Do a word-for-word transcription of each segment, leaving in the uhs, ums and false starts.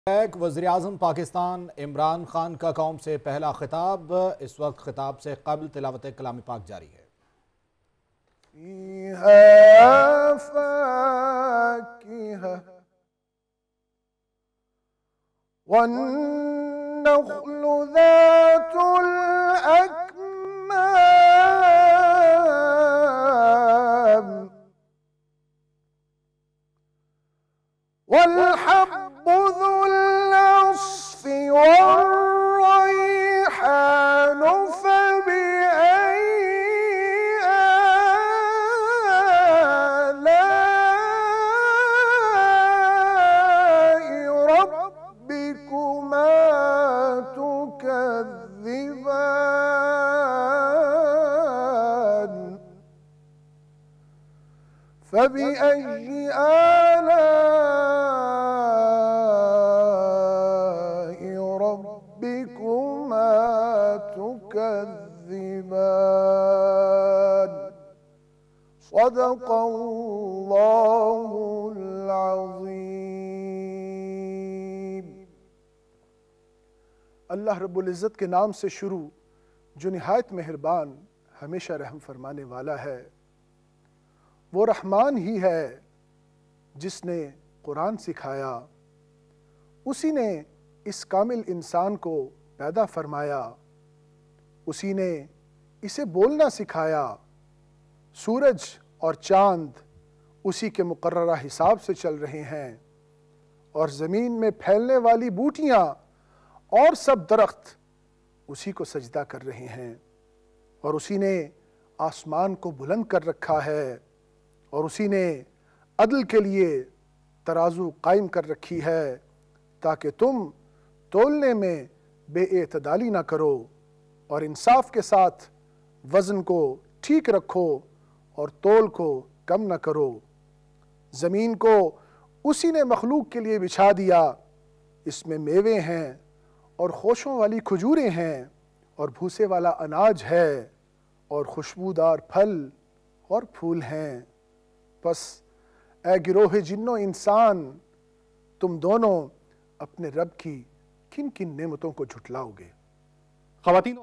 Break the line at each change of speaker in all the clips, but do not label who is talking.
ایک وزیراعظم پاکستان عمران خان کا قوم سے پہلا خطاب، اس وقت خطاب سے قبل تلاوت کلام پاک جاری ہے۔
فِيهَا فَاكِهَةٌ وَالنَّخْلُ ذَاتُ الْأَكْمَامِ وَالْحَبُّ ذُو الْعَصْفِ وَالرَّيْحَانُ فَبِأَيِّ آلَاءِ رَبِّكُمَا تُكَذِّبَانِ فَبِأَيِّ آلَاءِ رَبِّكُمَا تُكَذِّبَانِ صدق اللہ العظیم۔ اللہ رب العزت کے نام سے شروع جو نہایت مہربان ہمیشہ رحم فرمانے والا ہے۔ وہ رحمان ہی ہے جس نے قرآن سکھایا، اسی نے اس کامل انسان کو پیدا فرمایا، اسی نے اسے بولنا سکھایا۔ سورج اور چاند اسی کے مقررہ حساب سے چل رہے ہیں، اور زمین میں پھیلنے والی بوٹیاں اور سب درخت اسی کو سجدہ کر رہے ہیں، اور اسی نے آسمان کو بلند کر رکھا ہے، اور اسی نے عدل کے لیے ترازو قائم کر رکھی ہے تاکہ تم تولنے میں بے اعتدالی نہ کرو، اور انصاف کے ساتھ وزن کو ٹھیک رکھو اور تول کو کم نہ کرو۔ زمین کو اسی نے مخلوق کے لیے بچھا دیا، اس میں میوے ہیں اور خوشوں والی کھجوریں ہیں، اور بھوسے والا اناج ہے، اور خوشبودار پھل اور پھول ہیں۔ پس اے گروہ جن و انسان، تم دونوں اپنے رب کی کن کن نعمتوں کو جھٹلاؤ گے؟ خواتین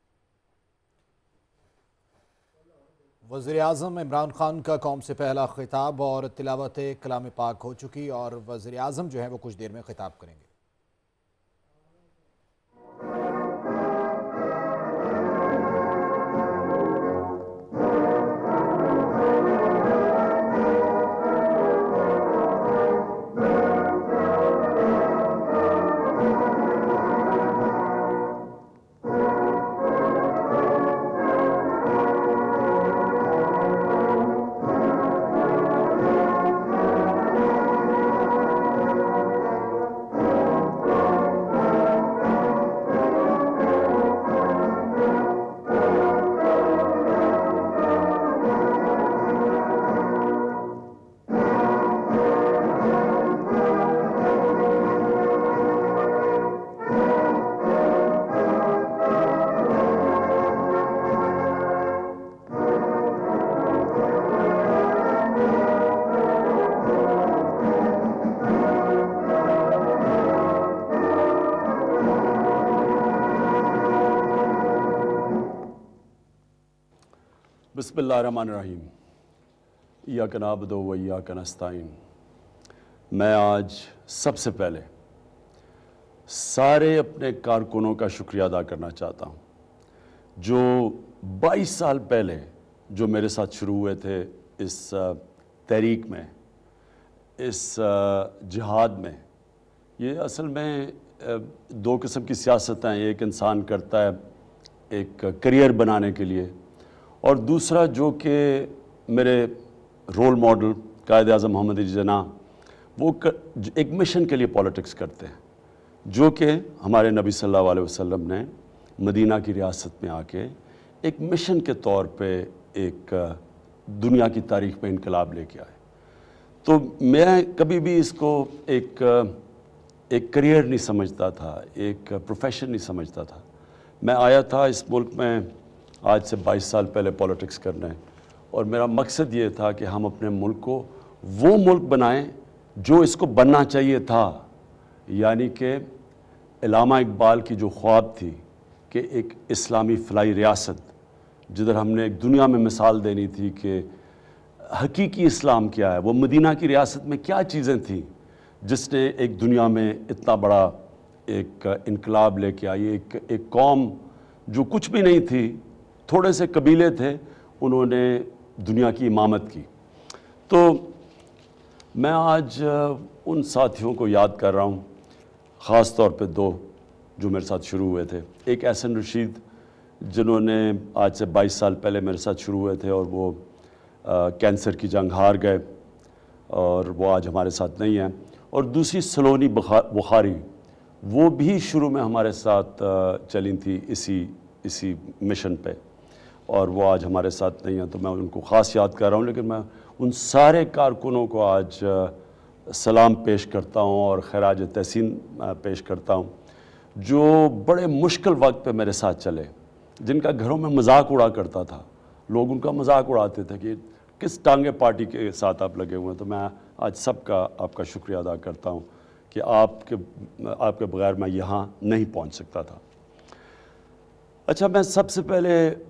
وزیراعظم عمران خان کا قوم سے پہلا خطاب اور تلاوت کلام پاک ہو چکی، اور وزیراعظم جو ہیں وہ کچھ دیر میں خطاب کریں گے۔
بسم اللہ الرحمن الرحیم۔ ایاک نعبد و ایاک نستعین۔ میں آج سب سے پہلے سارے اپنے کارکنوں کا شکریہ ادا کرنا چاہتا ہوں جو بائیس سال پہلے جو میرے ساتھ شروع ہوئے تھے اس تحریک میں، اس جہاد میں۔ یہ اصل میں دو قسم کی سیاست ہیں، ایک انسان کرتا ہے ایک کریئر بنانے کے لیے، اور دوسرا جو کہ میرے رول ماڈل قائد اعظم محمد علی جناح، وہ ایک مشن کے لیے پولیٹکس کرتے ہیں، جو کہ ہمارے نبی صلی اللہ علیہ وسلم نے مدینہ کی ریاست میں آ کے ایک مشن کے طور پہ ایک دنیا کی تاریخ میں انقلاب لے کے آئے۔ تو میں کبھی بھی اس کو ایک ایک کریئر نہیں سمجھتا تھا، ایک پروفیشن نہیں سمجھتا تھا۔ میں آیا تھا اس ملک میں آج سے بائیس سال پہلے پولیٹکس کرنا ہے، اور میرا مقصد یہ تھا کہ ہم اپنے ملک کو وہ ملک بنائیں جو اس کو بننا چاہیے تھا، یعنی کہ علامہ اقبال کی جو خواب تھی کہ ایک اسلامی فلاحی ریاست، جدھر ہم نے ایک دنیا میں مثال دینی تھی کہ حقیقی اسلام کیا ہے، وہ مدینہ کی ریاست میں کیا چیزیں تھیں جس نے ایک دنیا میں اتنا بڑا ایک انقلاب لے کے آئی. ایک ایک قوم جو کچھ بھی نہیں تھی، تھوڑے سے قبیلے تھے، انہوں نے دنیا کی امامت کی. تو میں آج ان ساتھیوں کو یاد کر رہا ہوں، خاص طور پہ دو جو میرے ساتھ شروع ہوئے تھے. ایک احسن رشید جنہوں نے آج سے بائیس سال پہلے میرے ساتھ شروع ہوئے تھے اور وہ کینسر کی جنگ ہار گئے اور وہ آج ہمارے ساتھ نہیں ہیں. اور دوسری سلونی بخاری، وہ بھی شروع میں ہمارے ساتھ چلی تھی اسی اسی مشن پہ، اور وہ آج ہمارے ساتھ نہیں ہیں. تو میں ان کو خاص یاد کر رہا ہوں، لیکن میں ان سارے کارکنوں کو آج سلام پیش کرتا ہوں اور خراج تحسین پیش کرتا ہوں جو بڑے مشکل وقت پہ میرے ساتھ چلے، جن کا گھروں میں مذاق اڑا کرتا تھا. لوگ ان کا مذاق اڑاتے تھے کہ کس ٹانگے پارٹی کے ساتھ آپ لگے ہوئے ہیں. تو میں آج سب کا آپ کا شکریہ ادا کرتا ہوں کہ آپ کے آپ کے بغیر میں یہاں نہیں پہنچ سکتا تھا. اچھا، میں سب سے پہلے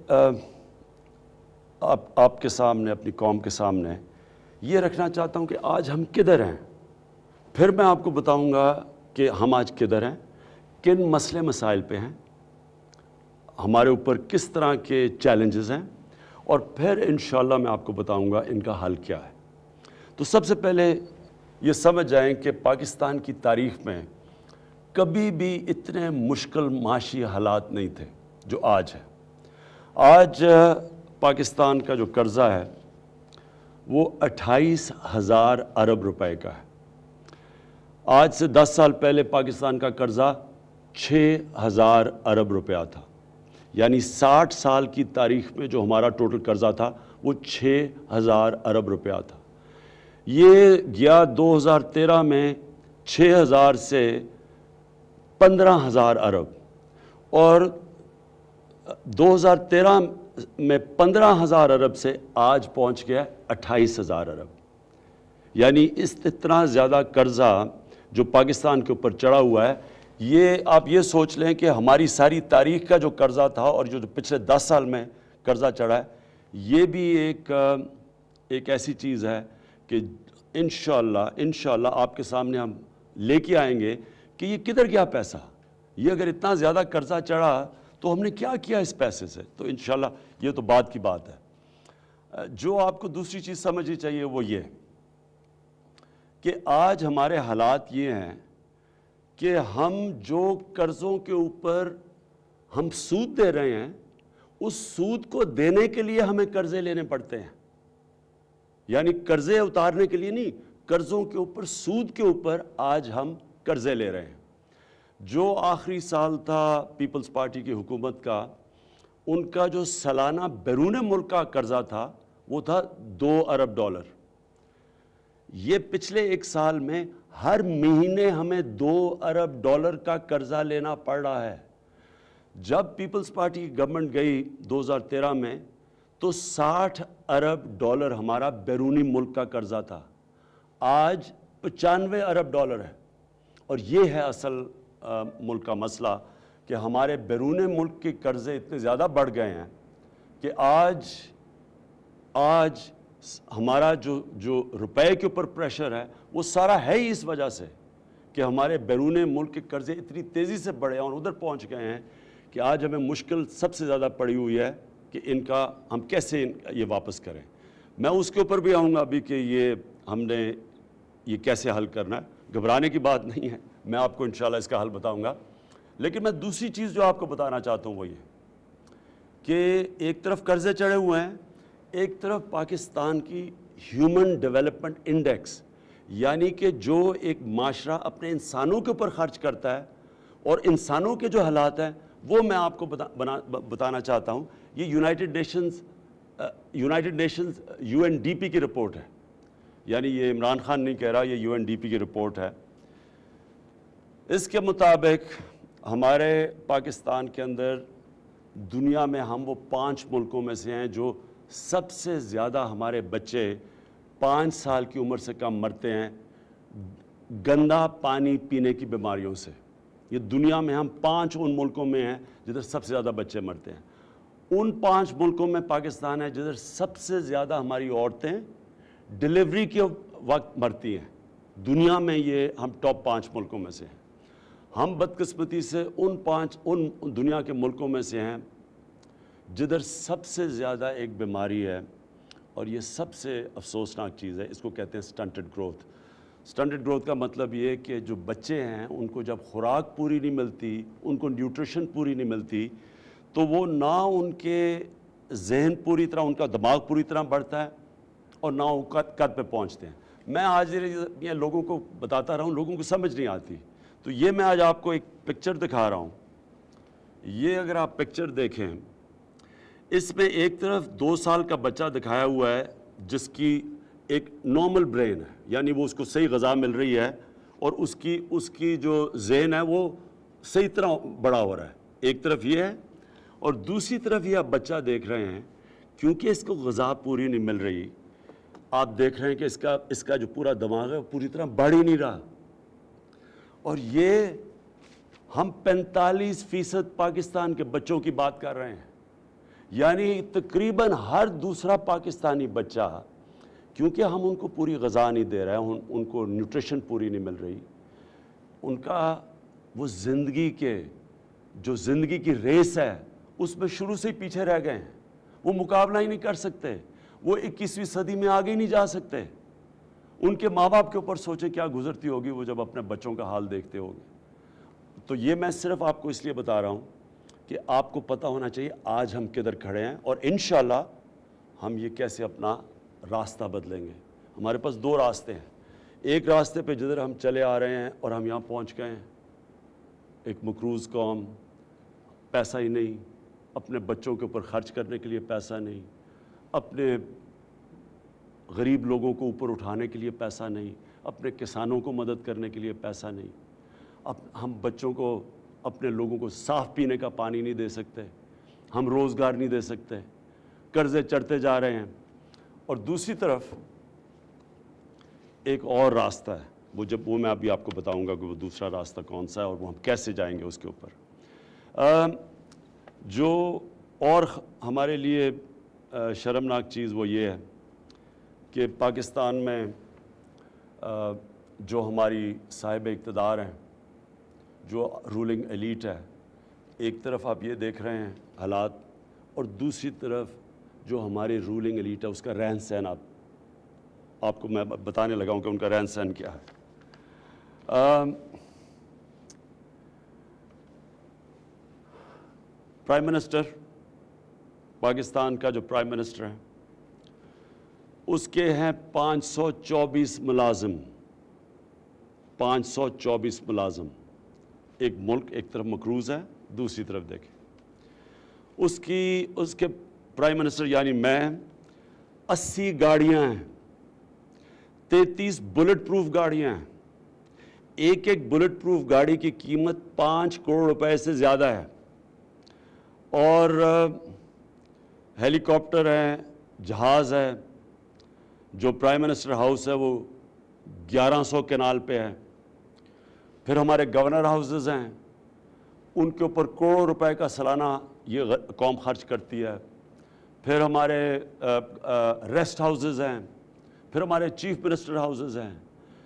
آپ آپ کے سامنے، اپنی قوم کے سامنے یہ رکھنا چاہتا ہوں کہ آج ہم کدھر ہیں. پھر میں آپ کو بتاؤں گا کہ ہم آج کدھر ہیں، کن مسئلے مسائل پہ ہیں، ہمارے اوپر کس طرح کے چیلنجز ہیں، اور پھر انشاءاللہ میں آپ کو بتاؤں گا ان کا حل کیا ہے. تو سب سے پہلے یہ سمجھ جائیں کہ پاکستان کی تاریخ میں کبھی بھی اتنے مشکل معاشی حالات نہیں تھے جو آج ہے. آج پاکستان کا جو قرضہ ہے وہ اٹھائیس ہزار ارب روپے کا ہے. آج سے دس سال پہلے پاکستان کا قرضہ چھ ہزار ارب روپیہ تھا. یعنی ساٹھ سال کی تاریخ میں جو ہمارا ٹوٹل قرضہ تھا وہ چھ ہزار ارب روپیہ تھا. یہ گیا دو ہزار تیرہ میں چھ ہزار سے پندرہ ہزار ارب، اور دو ہزار تیرہ میں پندرہ ہزار ارب سے آج پہنچ گیا اٹھائیس ہزار ارب. یعنی اس اتنا زیادہ قرضہ جو پاکستان کے اوپر چڑھا ہوا ہے، یہ آپ یہ سوچ لیں کہ ہماری ساری تاریخ کا جو قرضہ تھا اور جو پچھلے دس سال میں قرضہ چڑھا ہے، یہ بھی ایک ایک ایسی چیز ہے کہ انشاءاللہ انشاءاللہ آپ کے سامنے ہم لے کے آئیں گے کہ یہ کدھر گیا پیسہ. یہ اگر اتنا زیادہ قرضہ چڑھا تو ہم نے کیا کیا اس پیسے سے. تو انشاءاللہ یہ تو بعد کی بات ہے. جو آپ کو دوسری چیز سمجھنی چاہیے وہ یہ کہ آج ہمارے حالات یہ ہیں کہ ہم جو قرضوں کے اوپر ہم سود دے رہے ہیں، اس سود کو دینے کے لیے ہمیں قرضے لینے پڑتے ہیں. یعنی قرضے اتارنے کے لیے نہیں، قرضوں کے اوپر، سود کے اوپر آج ہم قرضے لے رہے ہیں. جو آخری سال تھا پیپلز پارٹی کی حکومت کا، ان کا جو سالانہ بیرون ملک کا قرضہ تھا وہ تھا دو ارب ڈالر. یہ پچھلے ایک سال میں ہر مہینے ہمیں دو ارب ڈالر کا قرضہ لینا پڑ رہا ہے. جب پیپلز پارٹی کی گورنمنٹ گئی دو ہزار تیرہ میں تو ساٹھ ارب ڈالر ہمارا بیرونی ملک کا قرضہ تھا. آج پچانوے ارب ڈالر ہے. اور یہ ہے اصل ملک کا مسئلہ کہ ہمارے بیرون ملک کے قرضے اتنے زیادہ بڑھ گئے ہیں کہ آج آج ہمارا جو جو روپے کے اوپر پریشر ہے وہ سارا ہے ہی اس وجہ سے کہ ہمارے بیرون ملک کے قرضے اتنی تیزی سے بڑھے اور ادھر پہنچ گئے ہیں کہ آج ہمیں مشکل سب سے زیادہ پڑی ہوئی ہے کہ ان کا ہم کیسے یہ واپس کریں. میں اس کے اوپر بھی آؤں گا ابھی کہ یہ ہم نے یہ کیسے حل کرنا ہے. گھبرانے کی بات نہیں ہے، میں آپ کو انشاءاللہ اس کا حل بتاؤں گا. لیکن میں دوسری چیز جو آپ کو بتانا چاہتا ہوں وہ یہ کہ ایک طرف قرضے چڑھے ہوئے ہیں، ایک طرف پاکستان کی ہیومن ڈیولپمنٹ انڈیکس، یعنی کہ جو ایک معاشرہ اپنے انسانوں کے اوپر خرچ کرتا ہے اور انسانوں کے جو حالات ہیں وہ میں آپ کو بتا بتانا چاہتا ہوں. یہ United Nations United Nations U N D P کی رپورٹ ہے. یعنی یہ عمران خان نہیں کہہ رہا، یہ یو این ڈی پی کی رپورٹ ہے. اس کے مطابق ہمارے پاکستان کے اندر دنیا میں ہم وہ پانچ ملکوں میں سے ہیں جو سب سے زیادہ ہمارے بچے پانچ سال کی عمر سے کم مرتے ہیں. گندا پانی پینے کی بیماریوں سے. یہ دنیا میں ہم پانچ ان ملکوں میں ہیں جدھر سب سے زیادہ بچے مرتے ہیں. ان پانچ ملکوں میں پاکستان ہے جدھر سب سے زیادہ ہماری عورتیں ڈیلیوری کے وقت مرتی ہیں. دنیا میں یہ ہم ٹاپ پانچ ملکوں میں سے ہیں. ہم بدقسمتی سے ان پانچ ان دنیا کے ملکوں میں سے ہیں جدھر سب سے زیادہ ایک بیماری ہے, اور یہ سب سے افسوسناک چیز ہے. اس کو کہتے ہیں سٹنٹڈ گروتھ. سٹنٹڈ گروتھ کا مطلب یہ کہ جو بچے ہیں ان کو جب خوراک پوری نہیں ملتی, ان کو نیوٹریشن پوری نہیں ملتی, تو وہ نہ ان کے ذہن پوری طرح, ان کا دماغ پوری طرح بڑھتا ہے, اور نہ وہ قد قد پہ پہنچتے ہیں. میں آج یہ لوگوں کو بتاتا رہا ہوں, لوگوں کو سمجھ نہیں آتی. تو یہ میں آج آپ کو ایک پکچر دکھا رہا ہوں. یہ اگر آپ پکچر دیکھیں, اس میں ایک طرف دو سال کا بچہ دکھایا ہوا ہے جس کی ایک نارمل برین ہے, یعنی وہ اس کو صحیح غذا مل رہی ہے اور اس کی اس کی جو ذہن ہے وہ صحیح طرح بڑا ہو رہا ہے. ایک طرف یہ ہے, اور دوسری طرف یہ آپ بچہ دیکھ رہے ہیں کیونکہ اس کو غذا پوری نہیں مل رہی, آپ دیکھ رہے ہیں کہ اس کا اس کا جو پورا دماغ ہے وہ پوری طرح بڑھ ہی نہیں رہا. اور یہ ہم پینتالیس فیصد پاکستان کے بچوں کی بات کر رہے ہیں, یعنی تقریباً ہر دوسرا پاکستانی بچہ, کیونکہ ہم ان کو پوری غذا نہیں دے رہے ہیں, ان کو نیوٹریشن پوری نہیں مل رہی, ان کا وہ زندگی کے جو زندگی کی ریس ہے اس میں شروع سے ہی پیچھے رہ گئے ہیں. وہ مقابلہ ہی نہیں کر سکتے, وہ اکیسویں صدی میں آگے ہی نہیں جا سکتے. ان کے ماں باپ کے اوپر سوچیں کیا گزرتی ہوگی وہ جب اپنے بچوں کا حال دیکھتے ہوں گے. تو یہ میں صرف آپ کو اس لیے بتا رہا ہوں کہ آپ کو پتہ ہونا چاہیے آج ہم کدھر کھڑے ہیں, اور انشاءاللہ ہم یہ کیسے اپنا راستہ بدلیں گے. ہمارے پاس دو راستے ہیں. ایک راستے پہ جدھر ہم چلے آ رہے ہیں اور ہم یہاں پہنچ گئے ہیں, ایک مقروض قوم, پیسہ ہی نہیں, اپنے بچوں کے اوپر خرچ کرنے کے لیے پیسہ نہیں, اپنے غریب لوگوں کو اوپر اٹھانے کے لیے پیسہ نہیں, اپنے کسانوں کو مدد کرنے کے لیے پیسہ نہیں. اب ہم بچوں کو, اپنے لوگوں کو صاف پینے کا پانی نہیں دے سکتے, ہم روزگار نہیں دے سکتے, قرضے چڑھتے جا رہے ہیں. اور دوسری طرف ایک اور راستہ ہے, وہ جب وہ میں ابھی آپ کو بتاؤں گا کہ وہ دوسرا راستہ کون سا ہے اور وہ ہم کیسے جائیں گے اس کے اوپر. جو اور ہمارے لیے شرمناک چیز وہ یہ ہے کہ پاکستان میں جو ہماری صاحب اقتدار ہیں, جو رولنگ ایلیٹ ہے, ایک طرف آپ یہ دیکھ رہے ہیں حالات, اور دوسری طرف جو ہماری رولنگ ایلیٹ ہے اس کا رہن سہن, آپ آپ کو میں بتانے لگا ہوں کہ ان کا رہن سہن کیا ہے. پرائم منسٹر پاکستان کا جو پرائم منسٹر ہے اس کے ہیں پانچ سو چوبیس ملازم, پانچ سو چوبیس ملازم. ایک ملک ایک طرف مقروض ہے, دوسری طرف دیکھیں اس کی اس کے پرائم منسٹر یعنی میں, اسی گاڑیاں ہیں, تینتیس بلٹ پروف گاڑیاں ہیں. ایک ایک بلٹ پروف گاڑی کی قیمت پانچ کروڑ روپے سے زیادہ ہے, اور ہیلی کاپٹر ہیں, جہاز ہے. جو پرائم منسٹر ہاؤس ہے وہ گیارہ سو کنال پہ ہے. پھر ہمارے گورنر ہاؤسز ہیں, ان کے اوپر کروڑوں روپے کا سالانہ یہ قوم خرچ کرتی ہے. پھر ہمارے ریسٹ ہاؤسز ہیں, پھر ہمارے چیف منسٹر ہاؤسز ہیں,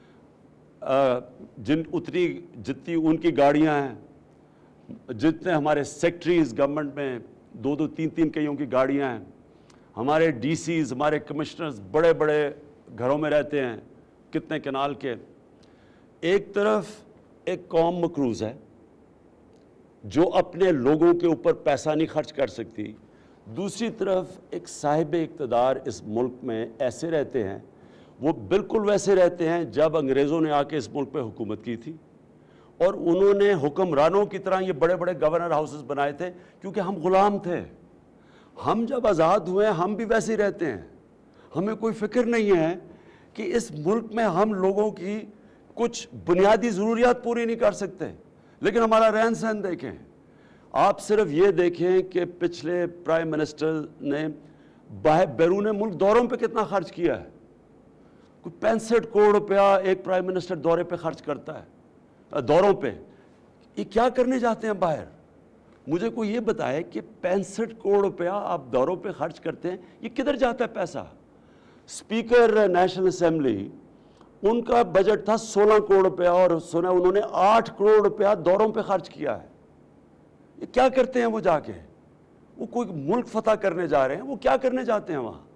جن اتنی جتنی ان کی گاڑیاں ہیں, جتنے ہمارے سیکٹریز گورنمنٹ میں دو دو تین تین کئیوں کی گاڑیاں ہیں. ہمارے ڈی سیز, ہمارے کمشنرز بڑے بڑے گھروں میں رہتے ہیں, کتنے کنال کے. ایک طرف ایک قوم مقروض ہے جو اپنے لوگوں کے اوپر پیسہ نہیں خرچ کر سکتی, دوسری طرف ایک صاحب اقتدار اس ملک میں ایسے رہتے ہیں, وہ بالکل ویسے رہتے ہیں جب انگریزوں نے آ کے اس ملک پہ حکومت کی تھی, اور انہوں نے حکمرانوں کی طرح یہ بڑے بڑے گورنر ہاؤسز بنائے تھے کیونکہ ہم غلام تھے. ہم جب آزاد ہوئے ہم بھی ویسے ہی رہتے ہیں, ہمیں کوئی فکر نہیں ہے کہ اس ملک میں ہم لوگوں کی کچھ بنیادی ضروریات پوری نہیں کر سکتے. لیکن ہمارا رہن سہن دیکھیں, آپ صرف یہ دیکھیں کہ پچھلے پرائم منسٹر نے باہر بیرون ملک دوروں پہ کتنا خرچ کیا ہے. کوئی پینسٹھ کروڑ روپیہ ایک پرائم منسٹر دورے پہ خرچ کرتا ہے، دوروں پہ. یہ کیا کرنے جاتے ہیں باہر؟ مجھے کوئی یہ بتائے کہ پینسٹھ کروڑ روپیہ آپ دوروں پہ خرچ کرتے ہیں، یہ کدھر جاتا ہے پیسہ؟ اسپیکر نیشنل اسمبلی، ان کا بجٹ تھا سولہ کروڑ روپیہ اور سنا انہوں نے آٹھ کروڑ روپیہ دوروں پہ خرچ کیا ہے. یہ کیا کرتے ہیں وہ جا کے؟ وہ کوئی ملک فتح کرنے جا رہے ہیں، وہ کیا کرنے جاتے ہیں وہاں؟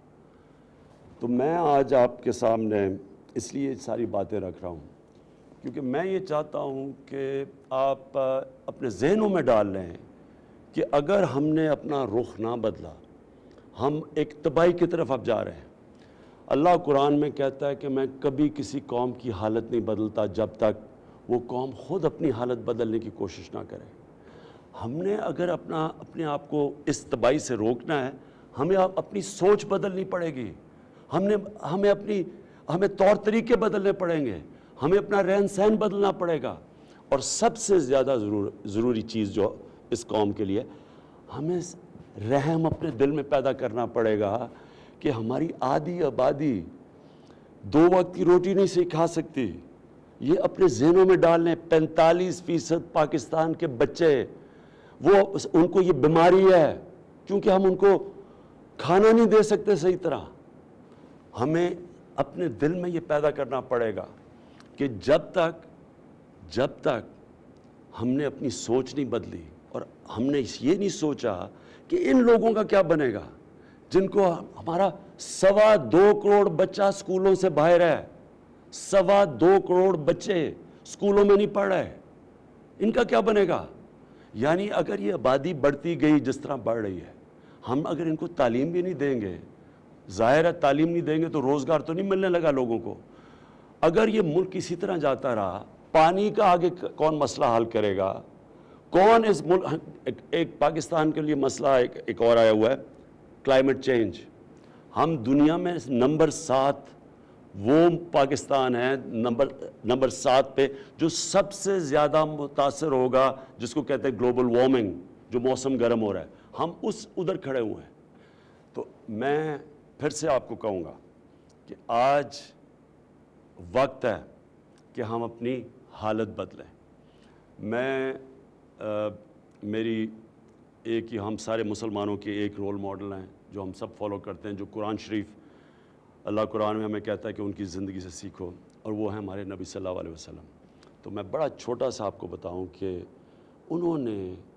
تو میں آج آپ کے سامنے اس لیے ساری باتیں رکھ رہا ہوں کیونکہ میں یہ چاہتا ہوں کہ آپ اپنے ذہنوں میں ڈال لیں کہ اگر ہم نے اپنا رخ نہ بدلا، ہم ایک تباہی کی طرف اب جا رہے ہیں. اللہ قرآن میں کہتا ہے کہ میں کبھی کسی قوم کی حالت نہیں بدلتا جب تک وہ قوم خود اپنی حالت بدلنے کی کوشش نہ کرے. ہم نے اگر اپنا اپنے آپ کو اس تباہی سے روکنا ہے، ہمیں اپنی سوچ بدلنی پڑے گی، ہم نے ہمیں اپنی ہمیں طور طریقے بدلنے پڑیں گے، ہمیں اپنا رہن سہن بدلنا پڑے گا. اور سب سے زیادہ ضرور ضروری چیز جو اس قوم کے لیے، ہمیں رحم اپنے دل میں پیدا کرنا پڑے گا کہ ہماری آدھی آبادی دو وقت کی روٹی نہیں سے کھا سکتی. یہ اپنے ذہنوں میں ڈال لیں. پینتالیس فیصد پاکستان کے بچے، وہ ان کو یہ بیماری ہے کیونکہ ہم ان کو کھانا نہیں دے سکتے صحیح طرح. ہمیں اپنے دل میں یہ پیدا کرنا پڑے گا کہ جب تک جب تک ہم نے اپنی سوچ نہیں بدلی اور ہم نے یہ نہیں سوچا کہ ان لوگوں کا کیا بنے گا جن کو ہمارا سوا دو کروڑ بچہ سکولوں سے باہر ہے، سوا دو کروڑ بچے سکولوں میں نہیں پڑھ رہے، ان کا کیا بنے گا؟ یعنی اگر یہ آبادی بڑھتی گئی جس طرح بڑھ رہی ہے، ہم اگر ان کو تعلیم بھی نہیں دیں گے، ظاہر ہے تعلیم نہیں دیں گے تو روزگار تو نہیں ملنے لگا لوگوں کو. اگر یہ ملک اسی طرح جاتا رہا، پانی کا آگے کون مسئلہ حل کرے گا؟ کون اس ملک ایک پاکستان کے لیے مسئلہ ایک ایک اور آیا ہوا ہے، کلائمیٹ چینج. ہم دنیا میں نمبر سات وہ پاکستان ہے، نمبر نمبر سات پہ جو سب سے زیادہ متاثر ہوگا، جس کو کہتے ہیں گلوبل وارمنگ، جو موسم گرم ہو رہا ہے. ہم اس ادھر کھڑے ہوئے ہیں. تو میں پھر سے آپ کو کہوں گا کہ آج وقت ہے کہ ہم اپنی حالت بدلیں. میں آ, میری ایک ہی ہم سارے مسلمانوں کے ایک رول ماڈل ہیں جو ہم سب فالو کرتے ہیں، جو قرآن شریف، اللہ قرآن میں ہمیں کہتا ہے کہ ان کی زندگی سے سیکھو، اور وہ ہیں ہمارے نبی صلی اللہ علیہ وسلم. تو میں بڑا چھوٹا سا آپ کو بتاؤں کہ انہوں نے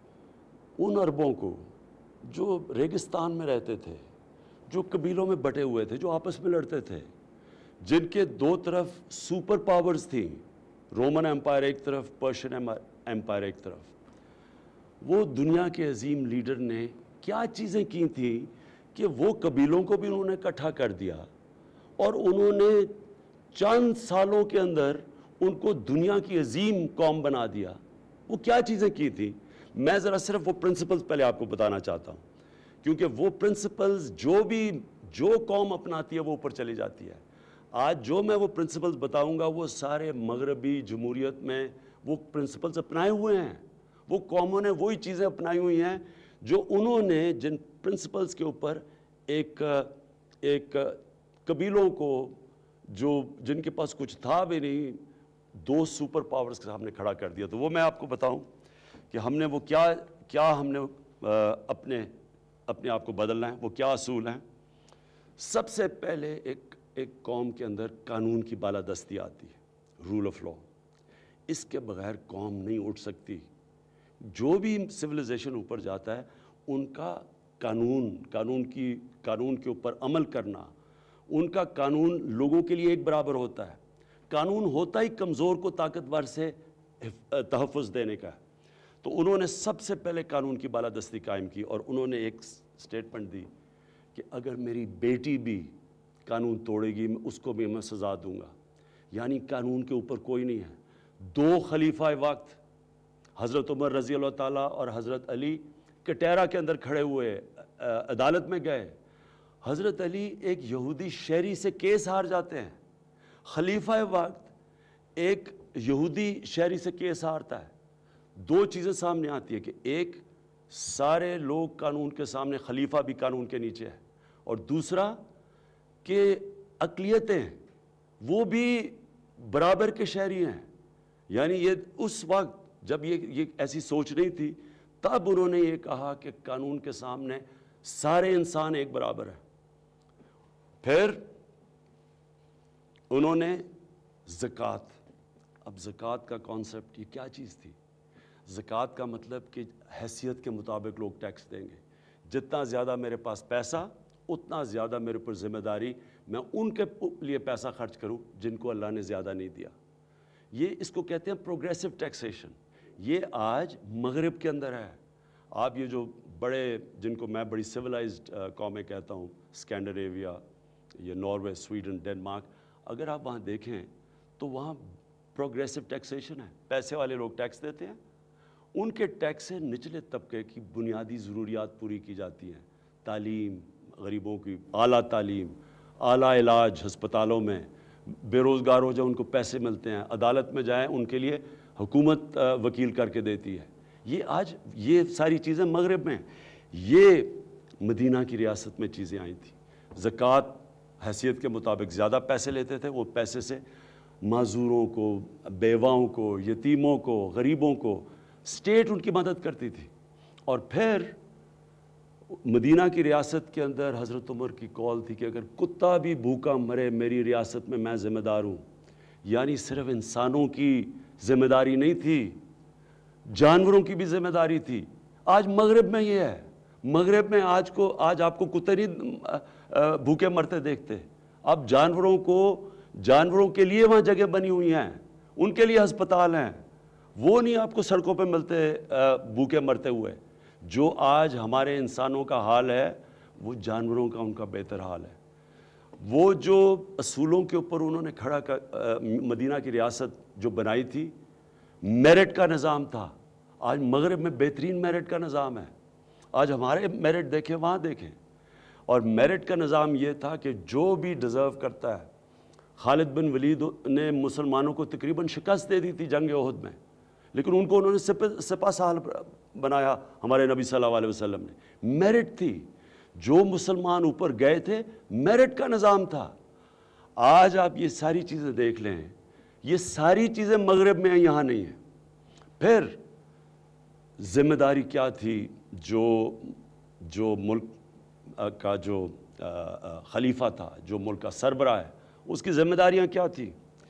ان عربوں کو جو ریگستان میں رہتے تھے، جو قبیلوں میں بٹے ہوئے تھے، جو آپس میں لڑتے تھے، جن کے دو طرف سپر پاورز تھیں، رومن امپائر ایک طرف، پرشین امپائر ایک طرف، وہ دنیا کے عظیم لیڈر نے کیا چیزیں کی تھیں کہ وہ قبیلوں کو بھی انہوں نے اکٹھا کر دیا اور انہوں نے چند سالوں کے اندر ان کو دنیا کی عظیم قوم بنا دیا. وہ کیا چیزیں کی تھیں؟ میں ذرا صرف وہ پرنسپلز پہلے آپ کو بتانا چاہتا ہوں، کیونکہ وہ پرنسپلز جو بھی جو قوم اپناتی ہے وہ اوپر چلی جاتی ہے. آج جو میں وہ پرنسپلز بتاؤں گا وہ سارے مغربی جمہوریت میں وہ پرنسپلز اپنائے ہوئے ہیں. وہ قوموں نے وہی چیزیں اپنائی ہوئی ہیں جو انہوں نے جن پرنسپلز کے اوپر ایک ایک قبیلوں کو جو جن کے پاس کچھ تھا بھی نہیں، دو سپر پاورز کے سامنے کھڑا کر دیا. تو وہ میں آپ کو بتاؤں کہ ہم نے وہ کیا کیا ہم نے اپنے اپنے آپ کو بدلنا ہے، وہ کیا اصول ہیں. سب سے پہلے ایک ایک قوم کے اندر قانون کی بالادستی آتی ہے، رول آف لا. اس کے بغیر قوم نہیں اٹھ سکتی. جو بھی سویلائزیشن اوپر جاتا ہے ان کا قانون قانون کی قانون کے اوپر عمل کرنا، ان کا قانون لوگوں کے لیے ایک برابر ہوتا ہے. قانون ہوتا ہی کمزور کو طاقتور سے تحفظ دینے کا ہے. تو انہوں نے سب سے پہلے قانون کی بالادستی قائم کی اور انہوں نے ایک سٹیٹمنٹ دی کہ اگر میری بیٹی بھی قانون توڑے گی اس کو بھی میں سزا دوں گا. یعنی قانون کے اوپر کوئی نہیں ہے. دو خلیفہ وقت حضرت عمر رضی اللہ تعالیٰ اور حضرت علی کٹیرا کے اندر کھڑے ہوئے، عدالت میں گئے. حضرت علی ایک یہودی شہری سے کیس ہار جاتے ہیں. خلیفہ وقت ایک یہودی شہری سے کیس ہارتا ہے. دو چیزیں سامنے آتی ہیں کہ ایک، سارے لوگ قانون کے سامنے، خلیفہ بھی قانون کے نیچے ہے، اور دوسرا کہ اقلیتیں وہ بھی برابر کے شہری ہیں. یعنی یہ اس وقت جب یہ یہ ایسی سوچ نہیں تھی, تب انہوں نے یہ کہا کہ قانون کے سامنے سارے انسان ایک برابر ہیں. پھر انہوں نے زکوٰۃ. اب زکوٰۃ کا کانسیپٹ یہ کیا چیز تھی؟ زکوٰۃ کا مطلب کہ حیثیت کے مطابق لوگ ٹیکس دیں گے. جتنا زیادہ میرے پاس پیسہ اتنا زیادہ میرے اوپر ذمہ داری, میں ان کے لیے پیسہ خرچ کروں جن کو اللہ نے زیادہ نہیں دیا. یہ اس کو کہتے ہیں پروگریسو ٹیکسیشن. یہ آج مغرب کے اندر ہے. آپ یہ جو بڑے, جن کو میں بڑی سویلائزڈ قومیں کہتا ہوں, اسکینڈینیویا, یہ ناروے, سویڈن, ڈنمارک, اگر آپ وہاں دیکھیں تو وہاں پروگریسو ٹیکسیشن ہے. پیسے والے لوگ ٹیکس دیتے ہیں, ان کے ٹیکس سے نچلے طبقے کی بنیادی ضروریات پوری کی جاتی ہیں. تعلیم, غریبوں کی اعلیٰ تعلیم, اعلیٰ علاج ہسپتالوں میں, بے روزگار ہو جائے ان کو پیسے ملتے ہیں, عدالت میں جائیں ان کے لیے حکومت وکیل کر کے دیتی ہے. یہ آج یہ ساری چیزیں مغرب میں, یہ مدینہ کی ریاست میں چیزیں آئی تھیں. زکوٰۃ حیثیت کے مطابق زیادہ پیسے لیتے تھے, وہ پیسے سے معذوروں کو, بیواؤں کو, یتیموں کو, غریبوں کو اسٹیٹ ان کی مدد کرتی تھی. اور پھر مدینہ کی ریاست کے اندر حضرت عمر کی کال تھی کہ اگر کتا بھی بھوکا مرے میری ریاست میں, میں ذمہ دار ہوں. یعنی صرف انسانوں کی ذمہ داری نہیں تھی, جانوروں کی بھی ذمہ داری تھی. آج مغرب میں یہ ہے. مغرب میں آج کو آج آپ کو کتے نہیں بھوکے مرتے دیکھتے. اب جانوروں کو, جانوروں کے لیے وہاں جگہ بنی ہوئی ہیں, ان کے لیے ہسپتال ہیں, وہ نہیں آپ کو سڑکوں پہ ملتے بھوکے مرتے ہوئے. جو آج ہمارے انسانوں کا حال ہے وہ جانوروں کا ان کا بہتر حال ہے. وہ جو اصولوں کے اوپر انہوں نے کھڑا کر مدینہ کی ریاست جو بنائی تھی, میرٹ کا نظام تھا. آج مغرب میں بہترین میرٹ کا نظام ہے. آج ہمارے میرٹ دیکھیں, وہاں دیکھیں. اور میرٹ کا نظام یہ تھا کہ جو بھی ڈیزرو کرتا ہے, خالد بن ولید نے مسلمانوں کو تقریباً شکست دے دی تھی جنگ احد میں, لیکن ان کو انہوں نے سپہ سالار بنایا ہمارے نبی صلی اللہ علیہ وسلم نے. میرٹ تھی, جو مسلمان اوپر گئے تھے میرٹ کا نظام تھا. آج آپ یہ ساری چیزیں دیکھ لیں, یہ ساری چیزیں مغرب میں ہیں, یہاں نہیں ہیں. پھر ذمہ داری کیا تھی؟ جو جو ملک کا جو خلیفہ تھا, جو ملک کا سربراہ ہے, اس کی ذمہ داریاں کیا تھیں؟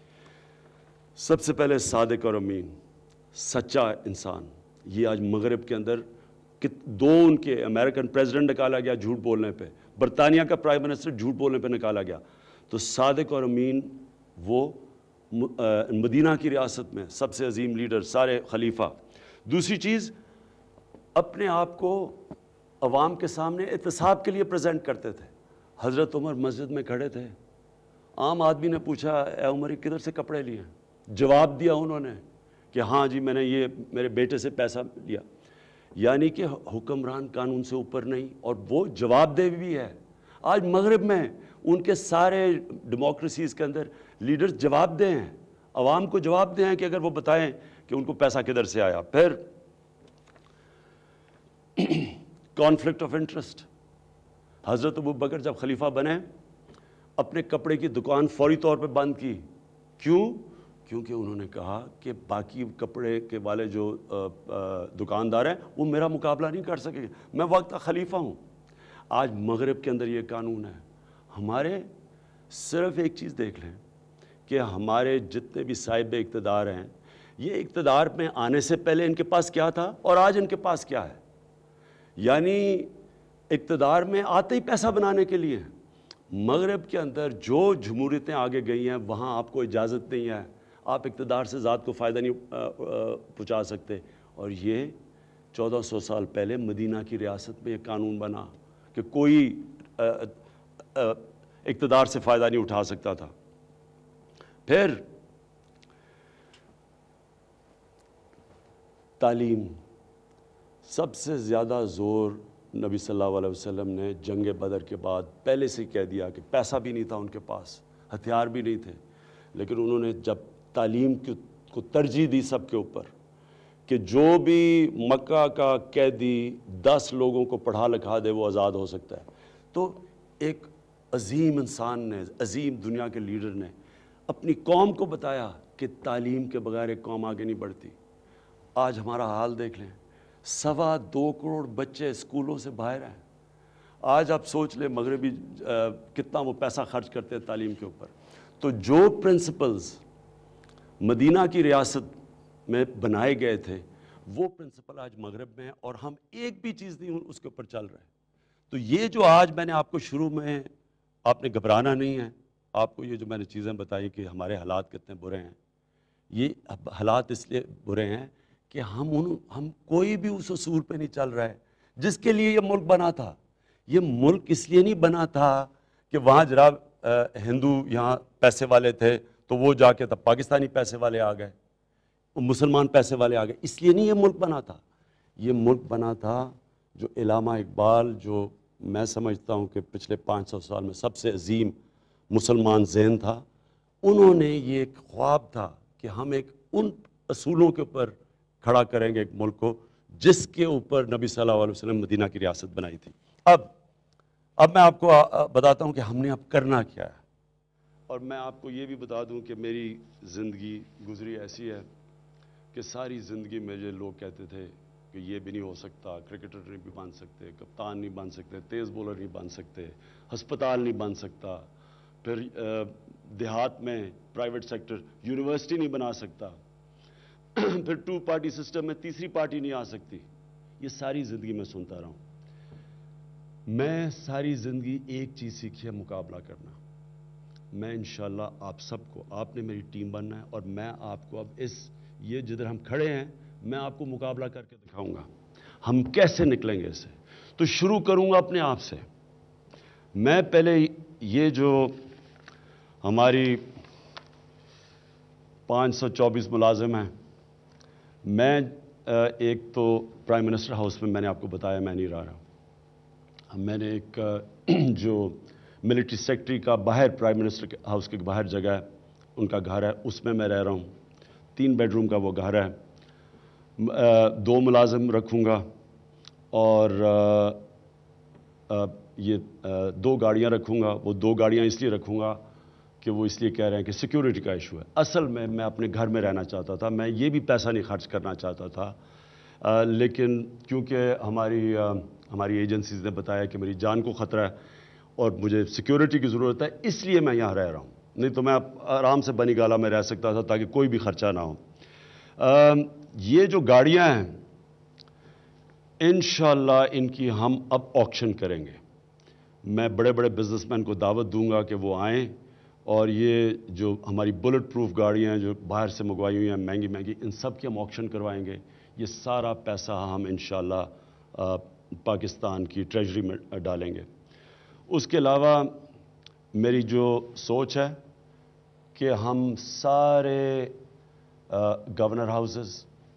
سب سے پہلے صادق اور امین, سچا انسان. یہ آج مغرب کے اندر دو ان کے امریکن پریزیڈنٹ نکالا گیا جھوٹ بولنے پہ, برطانیہ کا پرائم منسٹر جھوٹ بولنے پہ نکالا گیا. تو صادق اور امین وہ مدینہ کی ریاست میں سب سے عظیم لیڈر, سارے خلیفہ. دوسری چیز, اپنے آپ کو عوام کے سامنے احتساب کے لیے پریزنٹ کرتے تھے. حضرت عمر مسجد میں کھڑے تھے, عام آدمی نے پوچھا اے عمر کدھر سے کپڑے لیے؟ جواب دیا انہوں نے کہ ہاں جی میں نے یہ میرے بیٹے سے پیسہ لیا. یعنی کہ حکمران قانون سے اوپر نہیں, اور وہ جواب دہ بھی ہے. آج مغرب میں ان کے سارے ڈیموکریسیز کے اندر لیڈرز جواب دہ ہیں, عوام کو جواب دہ ہیں کہ اگر وہ بتائیں کہ ان کو پیسہ کدھر سے آیا. پھر کانفلکٹ آف انٹرسٹ. حضرت ابو بکر جب خلیفہ بنے, اپنے کپڑے کی دکان فوری طور پہ بند کی. کیوں؟ کیونکہ انہوں نے کہا کہ باقی کپڑے کے والے جو دکاندار ہیں وہ میرا مقابلہ نہیں کر سکیں گے, میں وقت کا خلیفہ ہوں. آج مغرب کے اندر یہ قانون ہے. ہمارے صرف ایک چیز دیکھ لیں کہ ہمارے جتنے بھی صاحب اقتدار ہیں, یہ اقتدار میں آنے سے پہلے ان کے پاس کیا تھا اور آج ان کے پاس کیا ہے. یعنی اقتدار میں آتے ہی پیسہ بنانے کے لیے. مغرب کے اندر جو جمہوریتیں آگے گئی ہیں وہاں آپ کو اجازت نہیں ہے, آپ اقتدار سے ذات کو فائدہ نہیں پہنچا سکتے. اور یہ چودہ سو سال پہلے مدینہ کی ریاست میں یہ قانون بنا کہ کوئی اقتدار سے فائدہ نہیں اٹھا سکتا تھا. پھر تعلیم. سب سے زیادہ زور نبی صلی اللہ علیہ وسلم نے جنگ بدر کے بعد پہلے سے کہہ دیا کہ پیسہ بھی نہیں تھا ان کے پاس, ہتھیار بھی نہیں تھے, لیکن انہوں نے جب تعلیم کو ترجیح دی سب کے اوپر کہ جو بھی مکہ کا قیدی دس لوگوں کو پڑھا لکھا دے وہ آزاد ہو سکتا ہے. تو ایک عظیم انسان نے, عظیم دنیا کے لیڈر نے اپنی قوم کو بتایا کہ تعلیم کے بغیر ایک قوم آگے نہیں بڑھتی. آج ہمارا حال دیکھ لیں, سوا دو کروڑ بچے اسکولوں سے باہر ہیں. آج آپ سوچ لیں مغربی کتنا وہ پیسہ خرچ کرتے ہیں تعلیم کے اوپر. تو جو پرنسپلز مدینہ کی ریاست میں بنائے گئے تھے وہ پرنسپل آج مغرب میں ہیں, اور ہم ایک بھی چیز نہیں اس کے اوپر چل رہے ہیں. تو یہ جو آج میں نے آپ کو شروع میں, آپ نے گھبرانا نہیں ہے. آپ کو یہ جو میں نے چیزیں بتائی کہ ہمارے حالات کتنے برے ہیں, یہ حالات اس لیے برے ہیں کہ ہم ان ہم کوئی بھی اس اصول پہ نہیں چل رہا ہے جس کے لیے یہ ملک بنا تھا. یہ ملک اس لیے نہیں بنا تھا کہ وہاں جناب ہندو یہاں پیسے والے تھے تو وہ جا کے تب پاکستانی پیسے والے آ گئے, مسلمان پیسے والے آ گئے. اس لیے نہیں یہ ملک بنا تھا. یہ ملک بنا تھا جو علامہ اقبال, جو میں سمجھتا ہوں کہ پچھلے پانچ سو سال میں سب سے عظیم مسلمان ذہن تھا, انہوں نے یہ ایک خواب تھا کہ ہم ایک ان اصولوں کے اوپر کھڑا کریں گے ایک ملک کو جس کے اوپر نبی صلی اللہ علیہ وسلم مدینہ کی ریاست بنائی تھی. اب اب میں آپ کو بتاتا ہوں کہ ہم نے اب کرنا کیا ہے. اور میں آپ کو یہ بھی بتا دوں کہ میری زندگی گزری ایسی ہے کہ ساری زندگی میں جو لوگ کہتے تھے کہ یہ بھی نہیں ہو سکتا, کرکٹر نہیں بھی بن سکتے, کپتان نہیں بن سکتے, تیز بولر نہیں بن سکتے, ہسپتال نہیں بن سکتا, پھر دیہات میں پرائیویٹ سیکٹر یونیورسٹی نہیں بنا سکتا, پھر ٹو پارٹی سسٹم میں تیسری پارٹی نہیں آ سکتی. یہ ساری زندگی میں سنتا رہا ہوں. میں ساری زندگی ایک چیز سیکھی ہے, مقابلہ کرنا. میں انشاءاللہ آپ سب کو, آپ نے میری ٹیم بننا ہے, اور میں آپ کو اب اس یہ جدھر ہم کھڑے ہیں میں آپ کو مقابلہ کر کے دکھاؤں گا ہم کیسے نکلیں گے اس سے. تو شروع کروں گا اپنے آپ سے. میں پہلے یہ جو ہماری پانچ سو چوبیس ملازم ہیں, میں ایک تو پرائم منسٹر ہاؤس میں میں نے آپ کو بتایا میں نہیں رہ رہا ہوں. میں نے ایک جو ملٹری سیکٹری کا باہر پرائم منسٹر ہاؤس کے باہر جگہ ہے, ان کا گھر ہے, اس میں میں رہ رہا ہوں. تین بیڈ روم کا وہ گھر ہے. دو ملازم رکھوں گا, اور یہ دو گاڑیاں رکھوں گا. وہ دو گاڑیاں اس لیے رکھوں گا کہ وہ اس لیے کہہ رہے ہیں کہ سیکیورٹی کا ایشو ہے. اصل میں میں اپنے گھر میں رہنا چاہتا تھا, میں یہ بھی پیسہ نہیں خرچ کرنا چاہتا تھا, لیکن کیونکہ ہماری ہماری ایجنسیز نے بتایا کہ میری جان کو خطرہ ہے اور مجھے سیکیورٹی کی ضرورت ہے, اس لیے میں یہاں رہ رہا ہوں. نہیں تو میں آرام سے بنی گالا میں رہ سکتا تھا تاکہ کوئی بھی خرچہ نہ ہو. یہ جو گاڑیاں ہیں انشاءاللہ ان کی ہم اب آکشن کریں گے. میں بڑے بڑے بزنس مین کو دعوت دوں گا کہ وہ آئیں, اور یہ جو ہماری بلٹ پروف گاڑیاں ہیں جو باہر سے منگوائی ہوئی ہیں مہنگی مہنگی, ان سب کی ہم آکشن کروائیں گے. یہ سارا پیسہ ہم انشاءاللہ پاکستان کی ٹریجری میں ڈالیں گے. اس کے علاوہ میری جو سوچ ہے کہ ہم سارے گورنر ہاؤسز,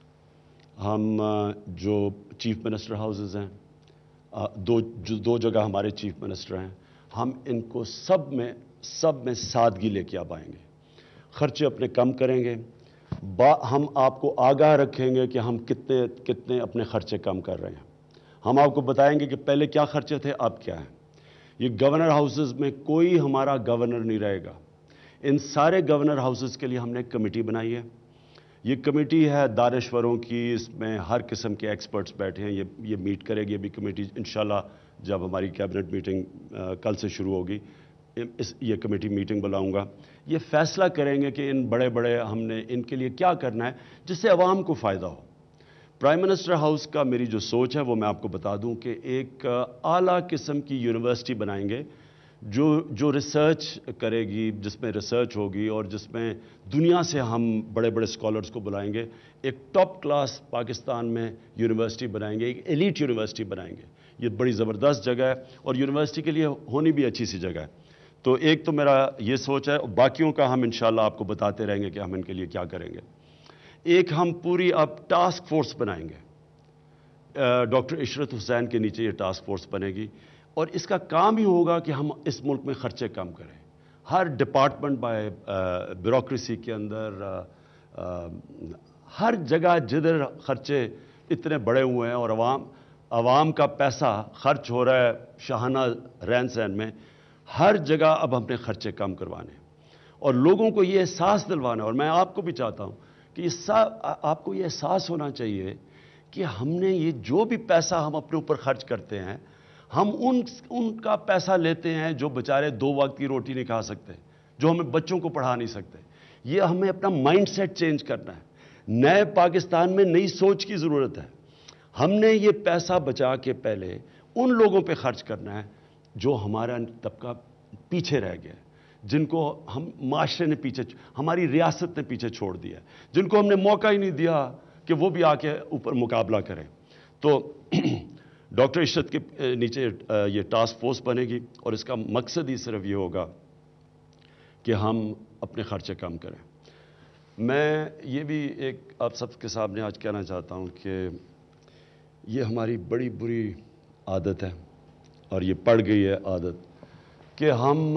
ہم جو چیف منسٹر ہاؤسز ہیں, دو جو دو جگہ ہمارے چیف منسٹر ہیں, ہم ان کو سب میں سب میں سادگی لے کے آپ آئیں گے. خرچے اپنے کم کریں گے. با ہم آپ کو آگاہ رکھیں گے کہ ہم کتنے کتنے اپنے خرچے کم کر رہے ہیں. ہم آپ کو بتائیں گے کہ پہلے کیا خرچے تھے اب کیا ہیں. یہ گورنر ہاؤسز میں کوئی ہمارا گورنر نہیں رہے گا. ان سارے گورنر ہاؤسز کے لیے ہم نے ایک کمیٹی بنائی ہے. یہ کمیٹی ہے دانشوروں کی, اس میں ہر قسم کے ایکسپرٹس بیٹھے ہیں. یہ یہ میٹ کرے گی ابھی کمیٹی انشاءاللہ جب ہماری کیبنٹ میٹنگ کل سے شروع ہوگی, اس یہ کمیٹی میٹنگ بلاؤں گا. یہ فیصلہ کریں گے کہ ان بڑے بڑے ہم نے ان کے لیے کیا کرنا ہے جس سے عوام کو فائدہ ہو. پرائم منسٹر ہاؤس کا میری جو سوچ ہے وہ میں آپ کو بتا دوں کہ ایک اعلیٰ قسم کی یونیورسٹی بنائیں گے جو جو ریسرچ کرے گی, جس میں ریسرچ ہوگی اور جس میں دنیا سے ہم بڑے بڑے اسکالرز کو بلائیں گے. ایک ٹاپ کلاس پاکستان میں یونیورسٹی بنائیں گے, ایک ایلیٹ یونیورسٹی بنائیں گے. یہ بڑی زبردست جگہ ہے اور یونیورسٹی کے لیے ہونی بھی اچھی سی جگہ ہے. تو ایک تو میرا یہ سوچ ہے, باقیوں کا ہم انشاءاللہ آپ کو بتاتے رہیں گے کہ ہم ان کے لیے کیا کریں گے. ایک ہم پوری اب ٹاسک فورس بنائیں گے. ڈاکٹر عشرت حسین کے نیچے یہ ٹاسک فورس بنے گی, اور اس کا کام ہی ہوگا کہ ہم اس ملک میں خرچے کم کریں. ہر ڈپارٹمنٹ بائی بیوروکریسی کے اندر ہر جگہ جدھر خرچے اتنے بڑے ہوئے ہیں اور عوام عوام کا پیسہ خرچ ہو رہا ہے شاہانہ رہن سہن میں, ہر جگہ اب ہم نے خرچے کم کروانے. اور لوگوں کو یہ احساس دلوانا ہے، اور میں آپ کو بھی چاہتا ہوں کہ یہ آپ کو یہ احساس ہونا چاہیے کہ ہم نے یہ جو بھی پیسہ ہم اپنے اوپر خرچ کرتے ہیں، ہم ان ان کا پیسہ لیتے ہیں جو بیچارے دو وقت کی روٹی نہیں کھا سکتے، جو ہمیں بچوں کو پڑھا نہیں سکتے۔ یہ ہمیں اپنا مائنڈ سیٹ چینج کرنا ہے۔ نئے پاکستان میں نئی سوچ کی ضرورت ہے۔ ہم نے یہ پیسہ بچا کے پہلے ان لوگوں پہ خرچ کرنا ہے جو ہمارا طبقہ پیچھے رہ گیا، جن کو ہم معاشرے نے پیچھے، ہماری ریاست نے پیچھے چھوڑ دیا، جن کو ہم نے موقع ہی نہیں دیا کہ وہ بھی آ کے اوپر مقابلہ کریں۔ تو ڈاکٹر عشرت کے نیچے یہ ٹاسک فورس بنے گی، اور اس کا مقصد ہی صرف یہ ہوگا کہ ہم اپنے خرچے کم کریں۔ میں یہ بھی ایک آپ سب کے سامنے آج کہنا چاہتا ہوں کہ یہ ہماری بڑی بری عادت ہے، اور یہ پڑ گئی ہے عادت کہ ہم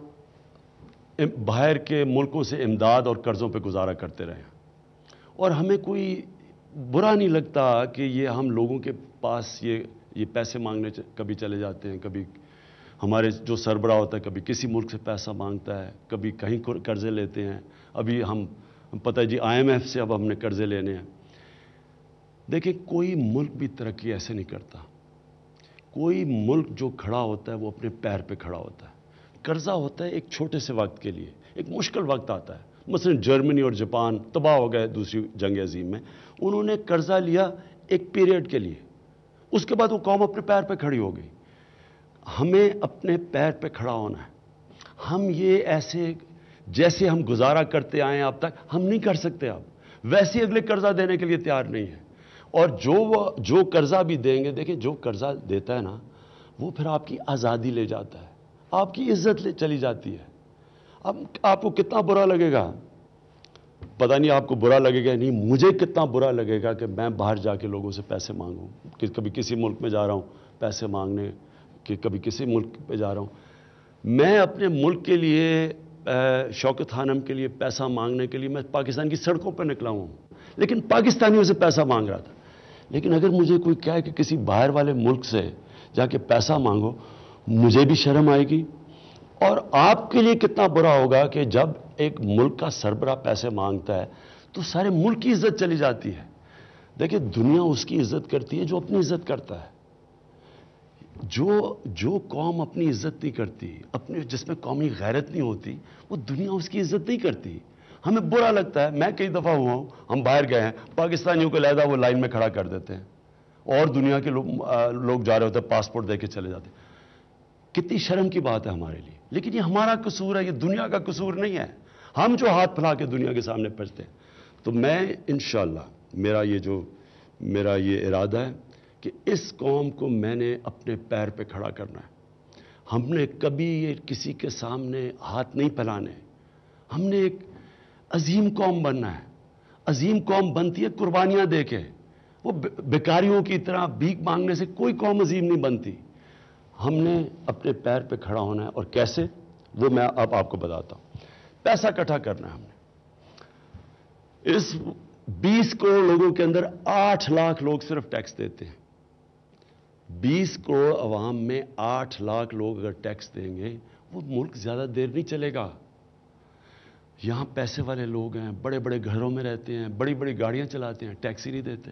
باہر کے ملکوں سے امداد اور قرضوں پہ گزارا کرتے رہے ہیں، اور ہمیں کوئی برا نہیں لگتا کہ یہ ہم لوگوں کے پاس یہ یہ پیسے مانگنے کبھی چلے جاتے ہیں، کبھی ہمارے جو سربراہ ہوتا ہے کبھی کسی ملک سے پیسہ مانگتا ہے، کبھی کہیں قرضے لیتے ہیں۔ ابھی ہم پتہ ہے جی آئی ایم ایف سے اب ہم نے قرضے لینے ہیں۔ دیکھیں کوئی ملک بھی ترقی ایسے نہیں کرتا۔ کوئی ملک جو کھڑا ہوتا ہے وہ اپنے پیر پہ کھڑا ہوتا ہے۔ قرضہ ہوتا ہے ایک چھوٹے سے وقت کے لیے، ایک مشکل وقت آتا ہے۔ مثلا جرمنی اور جاپان تباہ ہو گئے دوسری جنگ عظیم میں، انہوں نے قرضہ لیا ایک پیریڈ کے لیے، اس کے بعد وہ قوم اپنے پیر پہ کھڑی ہو گئی۔ ہمیں اپنے پیر پہ کھڑا ہونا ہے۔ ہم یہ ایسے جیسے ہم گزارا کرتے آئے ہیں اب تک، ہم نہیں کر سکتے اب ویسے اگلے قرضہ دینے کے لیے تیار نہیں ہے۔ اور جو وہ جو قرضہ بھی دیں گے، دیکھیں جو قرضہ دیتا ہے نا وہ پھر آپ کی آزادی لے جاتا ہے، آپ کی عزت لے چلی جاتی ہے۔ اب آپ کو کتنا برا لگے گا، پتہ نہیں آپ کو برا لگے گا نہیں، مجھے کتنا برا لگے گا کہ میں باہر جا کے لوگوں سے پیسے مانگوں، کہ کبھی کسی ملک میں جا رہا ہوں پیسے مانگنے، کہ کبھی کسی ملک پہ جا رہا ہوں۔ میں اپنے ملک کے لیے شوکت خانم کے لیے پیسہ مانگنے کے لیے میں پاکستان کی سڑکوں پہ نکلا ہوں، لیکن پاکستانیوں سے پیسہ مانگ رہا تھا۔ لیکن اگر مجھے کوئی کہے کہ کسی باہر والے ملک سے جا کے پیسہ مانگو، مجھے بھی شرم آئے گی۔ اور آپ کے لیے کتنا برا ہوگا کہ جب ایک ملک کا سربراہ پیسے مانگتا ہے تو سارے ملک کی عزت چلی جاتی ہے۔ دیکھیں دنیا اس کی عزت کرتی ہے جو اپنی عزت کرتا ہے۔ جو جو قوم اپنی عزت نہیں کرتی، اپنے جس میں قومی غیرت نہیں ہوتی، وہ دنیا اس کی عزت نہیں کرتی۔ ہمیں برا لگتا ہے، میں کئی دفعہ ہوا ہوں، ہم باہر گئے ہیں، پاکستانیوں کو علیحدہ وہ لائن میں کھڑا کر دیتے ہیں، اور دنیا کے لوگ لوگ جا رہے ہوتے ہیں پاسپورٹ دے کے چلے جاتے ہیں۔ کتنی شرم کی بات ہے ہمارے لیے، لیکن یہ ہمارا قصور ہے، یہ دنیا کا قصور نہیں ہے، ہم جو ہاتھ پھیلا کے دنیا کے سامنے پہنچتے ہیں۔ تو میں انشاءاللہ میرا یہ جو میرا یہ ارادہ ہے کہ اس قوم کو میں نے اپنے پیر پہ کھڑا کرنا ہے۔ ہم نے کبھی یہ کسی کے سامنے ہاتھ نہیں پھیلانے، ہم نے ایک عظیم قوم بننا ہے۔ عظیم قوم بنتی ہے قربانیاں دے کے، وہ بیکاریوں کی طرح بھیک مانگنے سے کوئی قوم عظیم نہیں بنتی۔ ہم نے اپنے پیر پہ کھڑا ہونا ہے، اور کیسے وہ میں اب آپ کو بتاتا ہوں۔ پیسہ اکٹھا کرنا ہے ہم نے۔ اس بیس کروڑ لوگوں کے اندر آٹھ لاکھ لوگ صرف ٹیکس دیتے ہیں۔ بیس کروڑ عوام میں آٹھ لاکھ لوگ اگر ٹیکس دیں گے، وہ ملک زیادہ دیر نہیں چلے گا۔ یہاں پیسے والے لوگ ہیں، بڑے بڑے گھروں میں رہتے ہیں، بڑی بڑی گاڑیاں چلاتے ہیں، ٹیکس ہی نہیں دیتے۔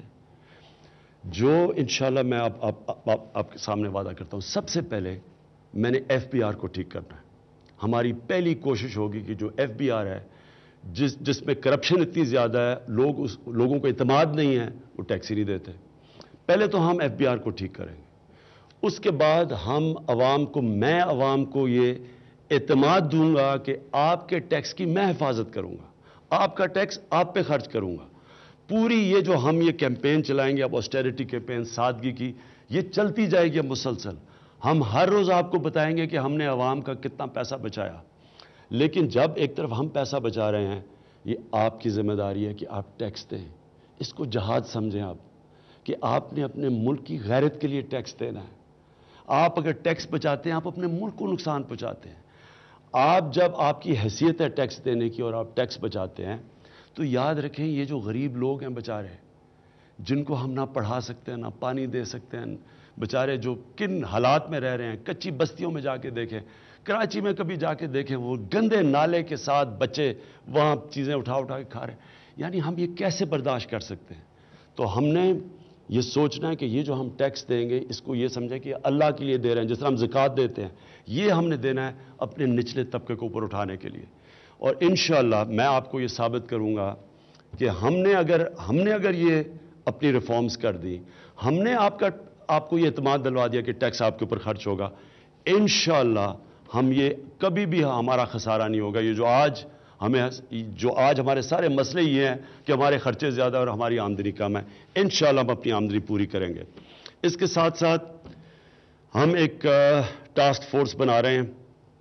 جو انشاءاللہ میں آپ آپ آپ آپ کے سامنے وعدہ کرتا ہوں، سب سے پہلے میں نے ایف بی آر کو ٹھیک کرنا ہے۔ ہماری پہلی کوشش ہوگی کہ جو ایف بی آر ہے، جس جس میں کرپشن اتنی زیادہ ہے، لوگ اس لوگوں کو اعتماد نہیں ہے، وہ ٹیکس ہی نہیں دیتے۔ پہلے تو ہم ایف بی آر کو ٹھیک کریں گے، اس کے بعد ہم عوام کو میں عوام کو یہ اعتماد دوں گا کہ آپ کے ٹیکس کی میں حفاظت کروں گا، آپ کا ٹیکس آپ پہ خرچ کروں گا۔ پوری یہ جو ہم یہ کیمپین چلائیں گے اب آسٹیرٹی کیمپین، سادگی کی، یہ چلتی جائے گی مسلسل۔ ہم ہر روز آپ کو بتائیں گے کہ ہم نے عوام کا کتنا پیسہ بچایا۔ لیکن جب ایک طرف ہم پیسہ بچا رہے ہیں، یہ آپ کی ذمہ داری ہے کہ آپ ٹیکس دیں۔ اس کو جہاد سمجھیں آپ، کہ آپ نے اپنے ملک کی غیرت کے لیے ٹیکس دینا ہے۔ آپ اگر ٹیکس بچاتے ہیں، آپ اپنے ملک کو نقصان پہنچاتے ہیں۔ آپ جب آپ کی حیثیت ہے ٹیکس دینے کی اور آپ ٹیکس بچاتے ہیں، تو یاد رکھیں یہ جو غریب لوگ ہیں بیچارے، جن کو ہم نہ پڑھا سکتے ہیں، نہ پانی دے سکتے ہیں، بیچارے جو کن حالات میں رہ رہے ہیں، کچی بستیوں میں جا کے دیکھیں، کراچی میں کبھی جا کے دیکھیں, وہ گندے نالے کے ساتھ بچے وہاں چیزیں اٹھا اٹھا کے کھا رہے ہیں. یعنی ہم یہ کیسے برداشت کر سکتے ہیں؟ تو ہم نے یہ سوچنا ہے کہ یہ جو ہم ٹیکس دیں گے اس کو یہ سمجھیں کہ اللہ کے لیے دے رہے ہیں. جس طرح ہم زکوٰۃ دیتے ہیں, یہ ہم نے دینا ہے اپنے نچلے طبقے کو اوپر اٹھانے کے لیے. اور انشاءاللہ میں آپ کو یہ ثابت کروں گا کہ ہم نے اگر ہم نے اگر یہ اپنی ریفارمز کر دی, ہم نے آپ کا آپ کو یہ اعتماد دلوا دیا کہ ٹیکس آپ کے اوپر خرچ ہوگا, انشاءاللہ ہم یہ کبھی بھی ہمارا خسارہ نہیں ہوگا. یہ جو آج ہمیں جو آج ہمارے سارے مسئلے یہ ہیں کہ ہمارے خرچے زیادہ اور ہماری آمدنی کم ہے, انشاءاللہ ہم اپنی آمدنی پوری کریں گے. اس کے ساتھ ساتھ ہم ایک ٹاسک فورس بنا رہے ہیں,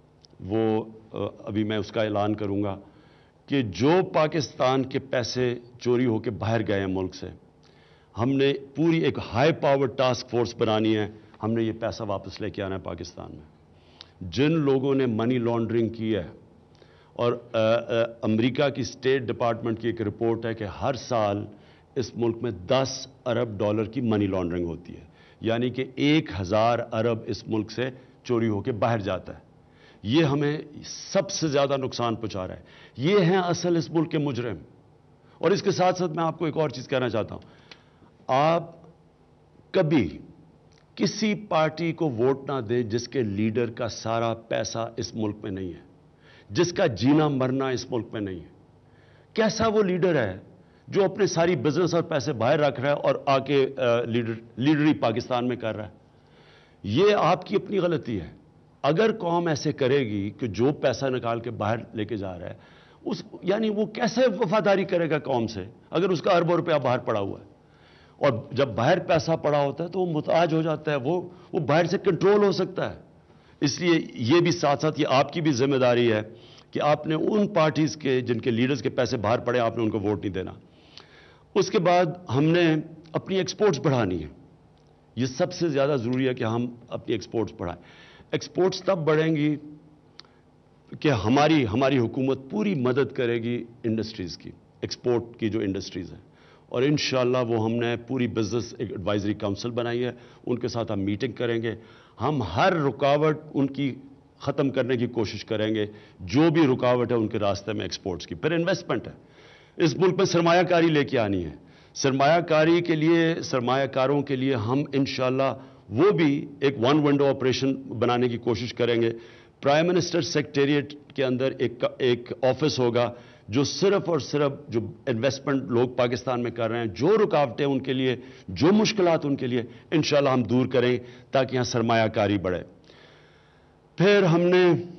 وہ ابھی میں اس کا اعلان کروں گا کہ جو پاکستان کے پیسے چوری ہو کے باہر گئے ہیں ملک سے, ہم نے پوری ایک ہائی پاور ٹاسک فورس بنانی ہے. ہم نے یہ پیسہ واپس لے کے آنا ہے پاکستان میں. جن لوگوں نے منی لانڈرنگ کی ہے, اور امریکہ کی اسٹیٹ ڈپارٹمنٹ کی ایک رپورٹ ہے کہ ہر سال اس ملک میں دس ارب ڈالر کی منی لانڈرنگ ہوتی ہے, یعنی کہ ایک ہزار ارب اس ملک سے چوری ہو کے باہر جاتا ہے. یہ ہمیں سب سے زیادہ نقصان پہنچا رہا ہے. یہ ہیں اصل اس ملک کے مجرم. اور اس کے ساتھ ساتھ میں آپ کو ایک اور چیز کہنا چاہتا ہوں, آپ کبھی کسی پارٹی کو ووٹ نہ دیں جس کے لیڈر کا سارا پیسہ اس ملک میں نہیں ہے, جس کا جینا مرنا اس ملک میں نہیں ہے. کیسا وہ لیڈر ہے جو اپنے ساری بزنس اور پیسے باہر رکھ رہا ہے اور آ کے لیڈر لیڈری پاکستان میں کر رہا ہے؟ یہ آپ کی اپنی غلطی ہے. اگر قوم ایسے کرے گی کہ جو پیسہ نکال کے باہر لے کے جا رہا ہے, اس یعنی وہ کیسے وفاداری کرے گا قوم سے اگر اس کا اربوں روپیہ باہر پڑا ہوا ہے؟ اور جب باہر پیسہ پڑا ہوتا ہے تو وہ محتاج ہو جاتا ہے, وہ وہ باہر سے کنٹرول ہو سکتا ہے. اس لیے یہ بھی ساتھ ساتھ یہ آپ کی بھی ذمہ داری ہے کہ آپ نے ان پارٹیز کے جن کے لیڈرز کے پیسے باہر پڑے, آپ نے ان کو ووٹ نہیں دینا. اس کے بعد ہم نے اپنی ایکسپورٹس بڑھانی ہے. یہ سب سے زیادہ ضروری ہے کہ ہم اپنی ایکسپورٹس بڑھائیں. ایکسپورٹس تب بڑھیں گی کہ ہماری ہماری حکومت پوری مدد کرے گی انڈسٹریز کی, ایکسپورٹ کی جو انڈسٹریز ہیں. اور انشاءاللہ وہ ہم نے پوری بزنس ایڈوائزری کاؤنسل بنائی ہے, ان کے ساتھ ہم میٹنگ کریں گے. ہم ہر رکاوٹ ان کی ختم کرنے کی کوشش کریں گے, جو بھی رکاوٹ ہے ان کے راستے میں ایکسپورٹس کی. پھر انویسٹمنٹ ہے, اس ملک میں سرمایہ کاری لے کے آنی ہے. سرمایہ کاری کے لیے سرمایہ کاروں کے لیے ہم انشاءاللہ وہ بھی ایک ون ونڈو آپریشن بنانے کی کوشش کریں گے. پرائم منسٹر سیکریٹریٹ کے اندر ایک ایک آفس ہوگا جو صرف اور صرف جو انویسٹمنٹ لوگ پاکستان میں کر رہے ہیں, جو رکاوٹیں ان کے لیے, جو مشکلات ان کے لیے, انشاءاللہ ہم دور کریں تاکہ یہاں سرمایہ کاری بڑھے. پھر ہم نے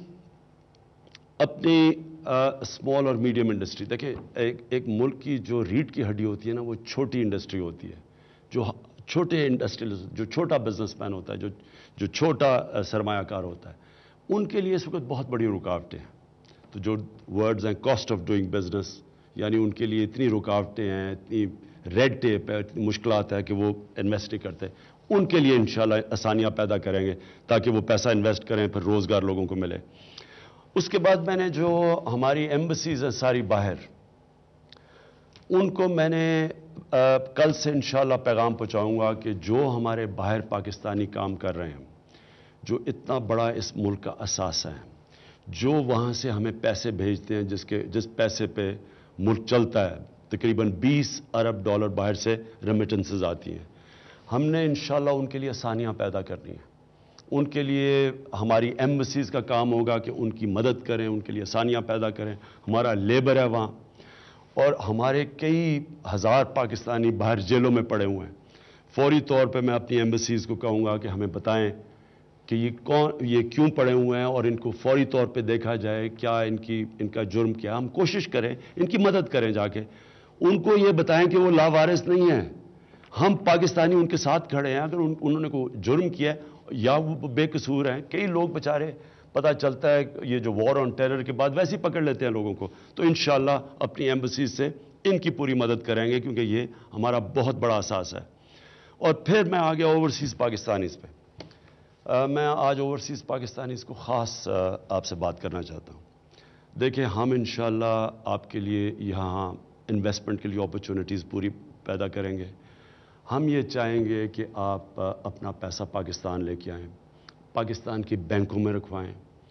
اپنی اسمال اور میڈیم انڈسٹری, دیکھیں ایک ایک ملک کی جو ریڑھ کی ہڈی ہوتی ہے نا, وہ چھوٹی انڈسٹری ہوتی ہے. جو چھوٹے انڈسٹریل جو چھوٹا بزنس مین ہوتا ہے, جو جو چھوٹا سرمایہ کار ہوتا ہے, ان کے لیے اس وقت بہت بڑی رکاوٹیں ہیں. تو جو ورڈز ہیں کاسٹ آف ڈوئنگ بزنس, یعنی ان کے لیے اتنی رکاوٹیں ہیں, اتنی ریڈ ٹیپ ہے, اتنی مشکلات ہے کہ وہ انویسٹ نہیں کرتے. ان کے لیے انشاءاللہ آسانیاں پیدا کریں گے تاکہ وہ پیسہ انویسٹ کریں, پھر روزگار لوگوں کو ملے. اس کے بعد میں نے جو ہماری ایمبسیز ہیں ساری باہر, ان کو میں نے کل سے انشاءاللہ پیغام پہنچاؤں گا کہ جو ہمارے باہر پاکستانی کام کر رہے ہیں, جو اتنا بڑا اس ملک کا اثاثہ ہے, جو وہاں سے ہمیں پیسے بھیجتے ہیں, جس کے جس پیسے پہ ملک چلتا ہے, تقریباً بیس ارب ڈالر باہر سے ریمیٹنسز آتی ہیں, ہم نے انشاءاللہ ان کے لیے آسانیاں پیدا کرنی ہیں. ان کے لیے ہماری ایمبسیز کا کام ہوگا کہ ان کی مدد کریں, ان کے لیے آسانیاں پیدا کریں. ہمارا لیبر ہے وہاں, اور ہمارے کئی ہزار پاکستانی باہر جیلوں میں پڑے ہوئے ہیں. فوری طور پہ میں اپنی ایمبسیز کو کہوں گا کہ ہمیں بتائیں کہ یہ کون یہ کیوں پڑے ہوئے ہیں, اور ان کو فوری طور پہ دیکھا جائے کیا ان کی ان کا جرم کیا. ہم کوشش کریں ان کی مدد کریں, جا کے ان کو یہ بتائیں کہ وہ لاوارث نہیں ہیں, ہم پاکستانی ان کے ساتھ کھڑے ہیں. اگر انہوں نے کوئی جرم کیا ہے یا وہ بے قصور ہیں, کئی لوگ بیچارے پتہ چلتا ہے یہ جو وار آن ٹیرر کے بعد ویسے ہی پکڑ لیتے ہیں لوگوں کو, تو انشاءاللہ اپنی ایمبسیز سے ان کی پوری مدد کریں گے, کیونکہ یہ ہمارا بہت بڑا احساس ہے. اور پھر میں آ گیا اوورسیز پاکستانیز پہ. میں آج اوورسیز پاکستانیز کو خاص آپ سے بات کرنا چاہتا ہوں. دیکھیں ہم انشاءاللہ آپ کے لیے یہاں انویسٹمنٹ کے لیے اپرچونٹیز پوری پیدا کریں گے. ہم یہ چاہیں گے کہ آپ اپنا پیسہ پاکستان لے کے آئیں, پاکستان کی بینکوں میں رکھوائیں.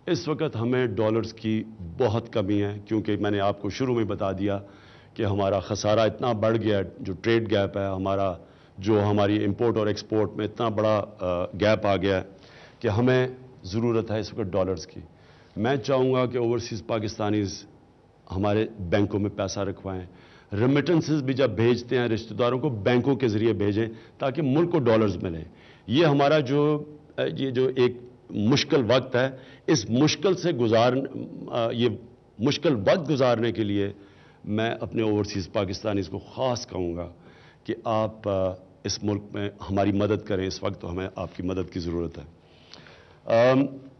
اس وقت ہمیں ڈالرز کی بہت کمی ہے، کیونکہ میں نے آپ کو شروع میں بتا دیا کہ ہمارا خسارہ اتنا بڑھ گیا ہے، جو ٹریڈ گیپ ہے ہمارا، جو ہماری امپورٹ اور ایکسپورٹ میں اتنا بڑا گیپ آ گیا ہے کہ ہمیں ضرورت ہے اس وقت ڈالرز کی۔ میں چاہوں گا کہ اوورسیز پاکستانیز ہمارے بینکوں میں پیسہ رکھوائیں، ریمیٹنسز بھی جب بھیجتے ہیں رشتہ داروں کو بینکوں کے ذریعے بھیجیں تاکہ ملک کو ڈالرز ملیں۔ یہ ہمارا جو یہ جو ایک مشکل وقت ہے، اس مشکل سے گزار یہ مشکل وقت گزارنے کے لیے میں اپنے اوورسیز پاکستانیز کو خاص کہوں گا کہ آپ اس ملک میں ہماری مدد کریں، اس وقت ہمیں آپ کی مدد کی ضرورت ہے۔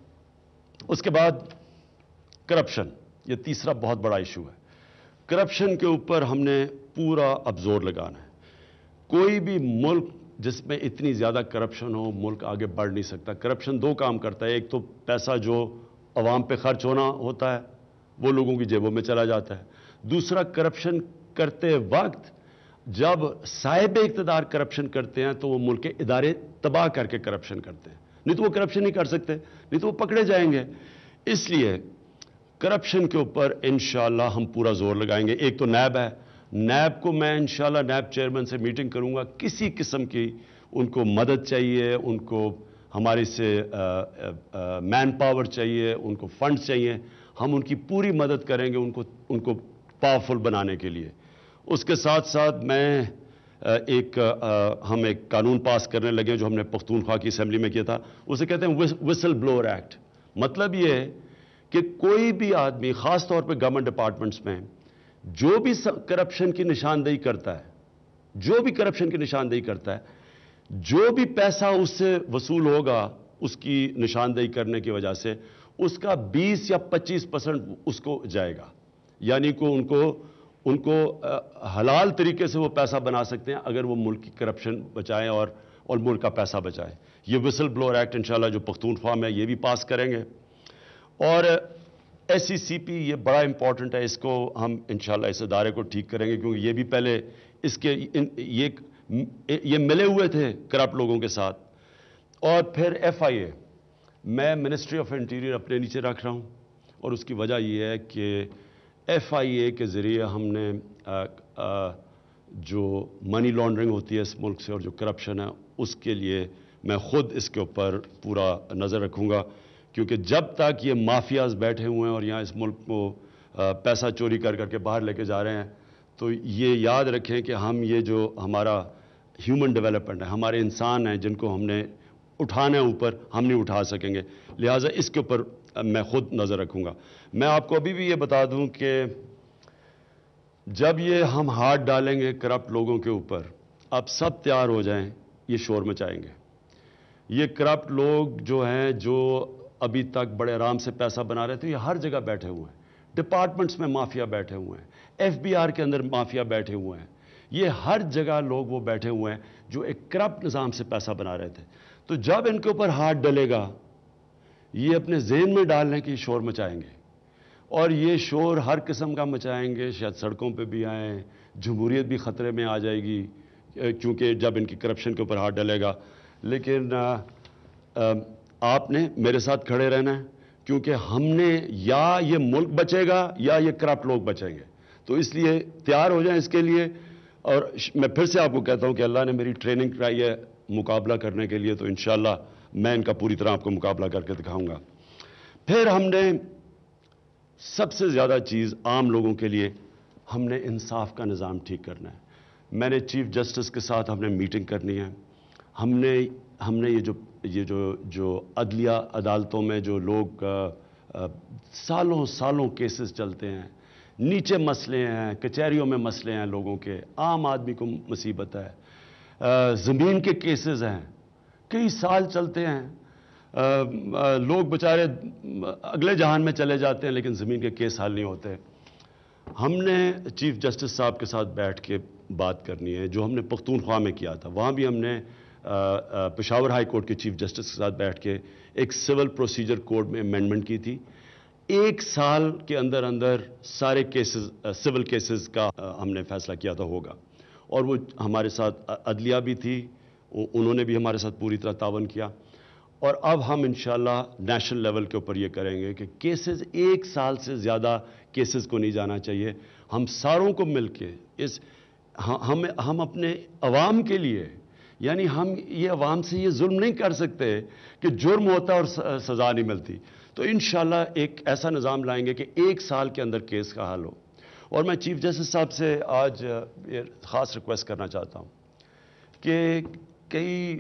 اس کے بعد کرپشن، یہ تیسرا بہت بڑا ایشو ہے۔ کرپشن کے اوپر ہم نے پورا اب زور لگانا ہے۔ کوئی بھی ملک جس میں اتنی زیادہ کرپشن ہو، ملک آگے بڑھ نہیں سکتا۔ کرپشن دو کام کرتا ہے، ایک تو پیسہ جو عوام پہ خرچ ہونا ہوتا ہے وہ لوگوں کی جیبوں میں چلا جاتا ہے، دوسرا کرپشن کرتے وقت جب صاحب اقتدار کرپشن کرتے ہیں تو وہ ملک کے ادارے تباہ کر کے کرپشن کرتے ہیں، نہیں تو وہ کرپشن نہیں کر سکتے، نہیں تو وہ پکڑے جائیں گے۔ اس لیے کرپشن کے اوپر انشاءاللہ ہم پورا زور لگائیں گے۔ ایک تو نیب ہے، نیب کو میں انشاءاللہ نیب چیئرمین سے میٹنگ کروں گا، کسی قسم کی ان کو مدد چاہیے، ان کو ہمارے سے مین پاور چاہیے، ان کو فنڈ چاہیے، ہم ان کی پوری مدد کریں گے ان کو ان کو پاورفل بنانے کے لیے۔ اس کے ساتھ ساتھ میں ایک ہم ایک قانون پاس کرنے لگے جو ہم نے پختونخوا کی اسمبلی میں کیا تھا، اسے کہتے ہیں وسل بلور ایکٹ۔ مطلب یہ ہے کہ کوئی بھی آدمی، خاص طور پہ گورنمنٹ ڈپارٹمنٹس میں، جو بھی کرپشن کی نشاندہی کرتا ہے جو بھی کرپشن کی نشاندہی کرتا ہے جو بھی پیسہ اس سے وصول ہوگا اس کی نشاندہی کرنے کی وجہ سے، اس کا بیس یا پچیس پرسنٹ اس کو جائے گا، یعنی کہ ان کو ان کو حلال طریقے سے وہ پیسہ بنا سکتے ہیں اگر وہ ملک کی کرپشن بچائیں اور اور ملک کا پیسہ بچائیں۔ یہ وسل بلور ایکٹ انشاءاللہ جو پختونخوا میں یہ بھی پاس کریں گے۔ اور ایس سی سی پی یہ بڑا امپورٹنٹ ہے، اس کو ہم انشاءاللہ اس ادارے کو ٹھیک کریں گے، کیونکہ یہ بھی پہلے اس کے یہ یہ ملے ہوئے تھے کرپٹ لوگوں کے ساتھ۔ اور پھر ایف آئی اے، میں منسٹری آف انٹیریئر اپنے نیچے رکھ رہا ہوں، اور اس کی وجہ یہ ہے کہ ایف آئی اے کے ذریعے ہم نے جو منی لانڈرنگ ہوتی ہے اس ملک سے اور جو کرپشن ہے اس کے لیے میں خود اس کے اوپر پورا نظر رکھوں گا، کیونکہ جب تک یہ مافیاز بیٹھے ہوئے ہیں اور یہاں اس ملک کو پیسہ چوری کر کر کے باہر لے کے جا رہے ہیں، تو یہ یاد رکھیں کہ ہم یہ جو ہمارا ہیومن ڈیولپمنٹ ہے، ہمارے انسان ہیں جن کو ہم نے اٹھانا ہے اوپر، ہم نہیں اٹھا سکیں گے، لہٰذا اس کے اوپر میں خود نظر رکھوں گا۔ میں آپ کو ابھی بھی یہ بتا دوں کہ جب یہ ہم ہاتھ ڈالیں گے کرپٹ لوگوں کے اوپر، اب سب تیار ہو جائیں، یہ شور مچائیں گے۔ یہ کرپٹ لوگ جو ہیں جو ابھی تک بڑے آرام سے پیسہ بنا رہے تھے، یہ ہر جگہ بیٹھے ہوئے ہیں، ڈپارٹمنٹس میں مافیا بیٹھے ہوئے ہیں، ایف بی آر کے اندر مافیا بیٹھے ہوئے ہیں، یہ ہر جگہ لوگ وہ بیٹھے ہوئے ہیں جو ایک کرپٹ نظام سے پیسہ بنا رہے تھے۔ تو جب ان کے اوپر ہاتھ ڈلے گا، یہ اپنے ذہن میں ڈال لیں کہ یہ شور مچائیں گے، اور یہ شور ہر قسم کا مچائیں گے، شاید سڑکوں پہ بھی آئیں، جمہوریت بھی خطرے میں آ جائے گی کیونکہ جب ان کی کرپشن کے اوپر ہاتھ ڈلے گا۔ لیکن آپ نے میرے ساتھ کھڑے رہنا ہے، کیونکہ ہم نے یا یہ ملک بچے گا یا یہ کرپٹ لوگ بچیں گے، تو اس لیے تیار ہو جائیں اس کے لیے۔ اور میں پھر سے آپ کو کہتا ہوں کہ اللہ نے میری ٹریننگ کرائی ہے مقابلہ کرنے کے لیے، تو انشاءاللہ میں ان کا پوری طرح آپ کو مقابلہ کر کے دکھاؤں گا۔ پھر ہم نے سب سے زیادہ چیز عام لوگوں کے لیے، ہم نے انصاف کا نظام ٹھیک کرنا ہے۔ میں نے چیف جسٹس کے ساتھ ہم نے میٹنگ کرنی ہے، ہم نے ہم نے یہ جو یہ جو جو عدلیہ عدالتوں میں جو لوگ سالوں سالوں کیسز چلتے ہیں، نیچے مسئلے ہیں، کچہریوں میں مسئلے ہیں لوگوں کے، عام آدمی کو مصیبت ہے، زمین کے کیسز ہیں، کئی سال چلتے ہیں، لوگ بیچارے اگلے جہان میں چلے جاتے ہیں لیکن زمین کے کیس حل نہیں ہوتے۔ ہم نے چیف جسٹس صاحب کے ساتھ بیٹھ کے بات کرنی ہے، جو ہم نے پختونخوا میں کیا تھا، وہاں بھی ہم نے پشاور ہائی کورٹ کے چیف جسٹس کے ساتھ بیٹھ کے ایک سول پروسیجر کوڈ میں امینڈمنٹ کی تھی۔ ایک سال کے اندر اندر سارے کیسز سول کیسز کا ہم نے فیصلہ کیا تھا ہوگا، اور وہ ہمارے ساتھ عدلیہ بھی تھی، انہوں نے بھی ہمارے ساتھ پوری طرح تعاون کیا۔ اور اب ہم انشاءاللہ نیشنل لیول کے اوپر یہ کریں گے کہ کیسز ایک سال سے زیادہ کیسز کو نہیں جانا چاہیے. ہم ساروں کو مل کے اس ہم ہم اپنے عوام کے لیے، یعنی ہم یہ عوام سے یہ ظلم نہیں کر سکتے کہ جرم ہوتا اور سزا نہیں ملتی. تو انشاءاللہ ایک ایسا نظام لائیں گے کہ ایک سال کے اندر کیس کا حل ہو. اور میں چیف جسٹس صاحب سے آج یہ خاص ریکویسٹ کرنا چاہتا ہوں کہ کئی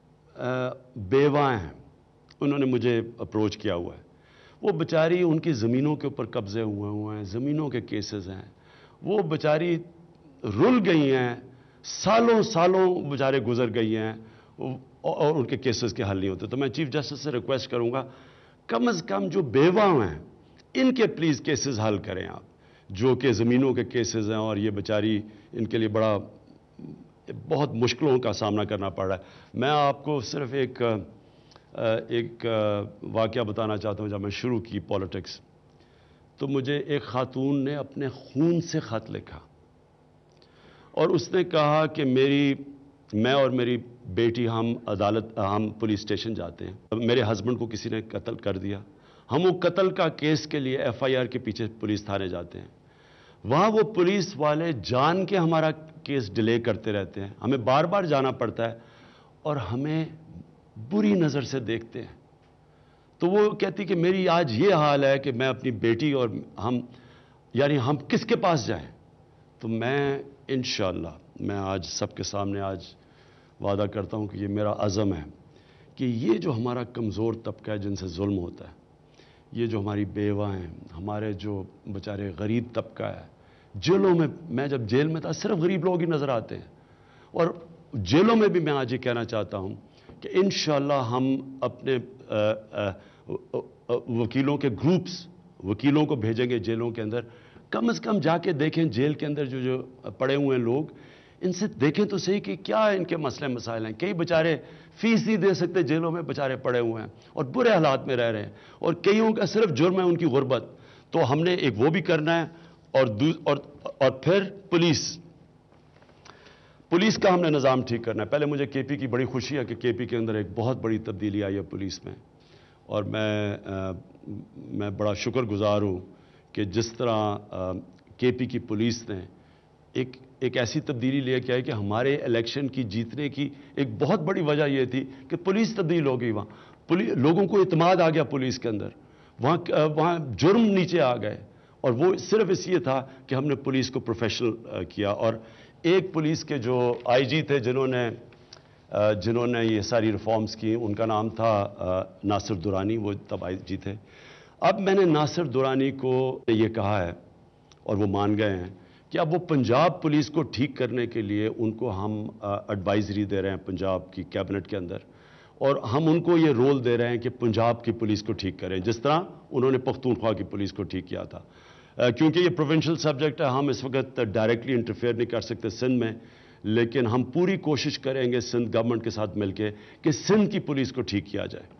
بیواں ہیں، انہوں نے مجھے اپروچ کیا ہوا ہے. وہ بیچاری ان کی زمینوں کے اوپر قبضے ہوئے ہوئے ہیں، زمینوں کے کیسز ہیں، وہ بیچاری رل گئی ہیں، سالوں سالوں بیچارے گزر گئی ہیں اور ان کے کیسز کے حل نہیں ہوتے. تو میں چیف جسٹس سے ریکویسٹ کروں گا کم از کم جو بیواں ہیں ان کے پلیز کیسز حل کریں آپ، جو کہ زمینوں کے کیسز ہیں اور یہ بیچاری ان کے لیے بڑا بہت مشکلوں کا سامنا کرنا پڑ رہا ہے. میں آپ کو صرف ایک ایک واقعہ بتانا چاہتا ہوں. جب میں شروع کی پالیٹکس تو مجھے ایک خاتون نے اپنے خون سے خط لکھا اور اس نے کہا کہ میری میں اور میری بیٹی ہم عدالت ہم پولیس اسٹیشن جاتے ہیں، میرے ہسبینڈ کو کسی نے قتل کر دیا، ہم وہ قتل کا کیس کے لیے ایف آئی آر کے پیچھے پولیس تھانے جاتے ہیں، وہاں وہ پولیس والے جان کے ہمارا کیس ڈیلے کرتے رہتے ہیں، ہمیں بار بار جانا پڑتا ہے اور ہمیں بری نظر سے دیکھتے ہیں. تو وہ کہتی کہ میری آج یہ حال ہے کہ میں اپنی بیٹی اور ہم یعنی ہم کس کے پاس جائیں. تو میں انشاءاللہ میں آج سب کے سامنے آج وعدہ کرتا ہوں کہ یہ میرا عزم ہے کہ یہ جو ہمارا کمزور طبقہ ہے جن سے ظلم ہوتا ہے، یہ جو ہماری بیواں ہیں، ہمارے جو بیچارے غریب طبقہ ہے، جیلوں میں میں جب جیل میں تھا صرف غریب لوگ ہی نظر آتے ہیں، اور جیلوں میں بھی میں آج یہ کہنا چاہتا ہوں کہ انشاءاللہ ہم اپنے وکیلوں کے گروپس وکیلوں کو بھیجیں گے جیلوں کے اندر. کم از کم جا کے دیکھیں جیل کے اندر جو جو پڑے ہوئے ہیں لوگ، ان سے دیکھیں تو صحیح کہ کیا ان کے مسئلے مسائل ہیں. کئی بیچارے فیس نہیں دے سکتے، جیلوں میں بیچارے پڑے ہوئے ہیں اور برے حالات میں رہ رہے ہیں، اور کئیوں کا صرف جرم ہے ان کی غربت. تو ہم نے ایک وہ بھی کرنا ہے. اور اور اور پھر پولیس پولیس کا ہم نے نظام ٹھیک کرنا ہے. پہلے مجھے کے پی کی بڑی خوشی ہے کہ کے پی کے اندر ایک بہت بڑی تبدیلی آئی ہے پولیس میں، اور میں میں بڑا شکر گزار ہوں کہ جس طرح کے پی کی پولیس نے ایک ایک ایسی تبدیلی لے کے آئی کہ ہمارے الیکشن کی جیتنے کی ایک بہت بڑی وجہ یہ تھی کہ پولیس تبدیل ہو گئی. وہاں لوگوں کو اعتماد آ گیا پولیس کے اندر، وہاں وہاں جرم نیچے آ گئے، اور وہ صرف اس لیے تھا کہ ہم نے پولیس کو پروفیشنل کیا. اور ایک پولیس کے جو آئی جی تھے جنہوں نے جنہوں نے یہ ساری ریفارمز کی، ان کا نام تھا ناصر درانی، وہ تب آئی جی تھے. اب میں نے ناصر درانی کو یہ کہا ہے اور وہ مان گئے ہیں کہ اب وہ پنجاب پولیس کو ٹھیک کرنے کے لیے ان کو ہم ایڈوائزری دے رہے ہیں پنجاب کی کیبنٹ کے اندر، اور ہم ان کو یہ رول دے رہے ہیں کہ پنجاب کی پولیس کو ٹھیک کریں جس طرح انہوں نے پختونخوا کی پولیس کو ٹھیک کیا تھا. کیونکہ یہ پروونشل سبجیکٹ ہے، ہم اس وقت ڈائریکٹلی انٹرفیئر نہیں کر سکتے سندھ میں، لیکن ہم پوری کوشش کریں گے سندھ گورنمنٹ کے ساتھ مل کے کہ سندھ کی پولیس کو ٹھیک کیا جائے.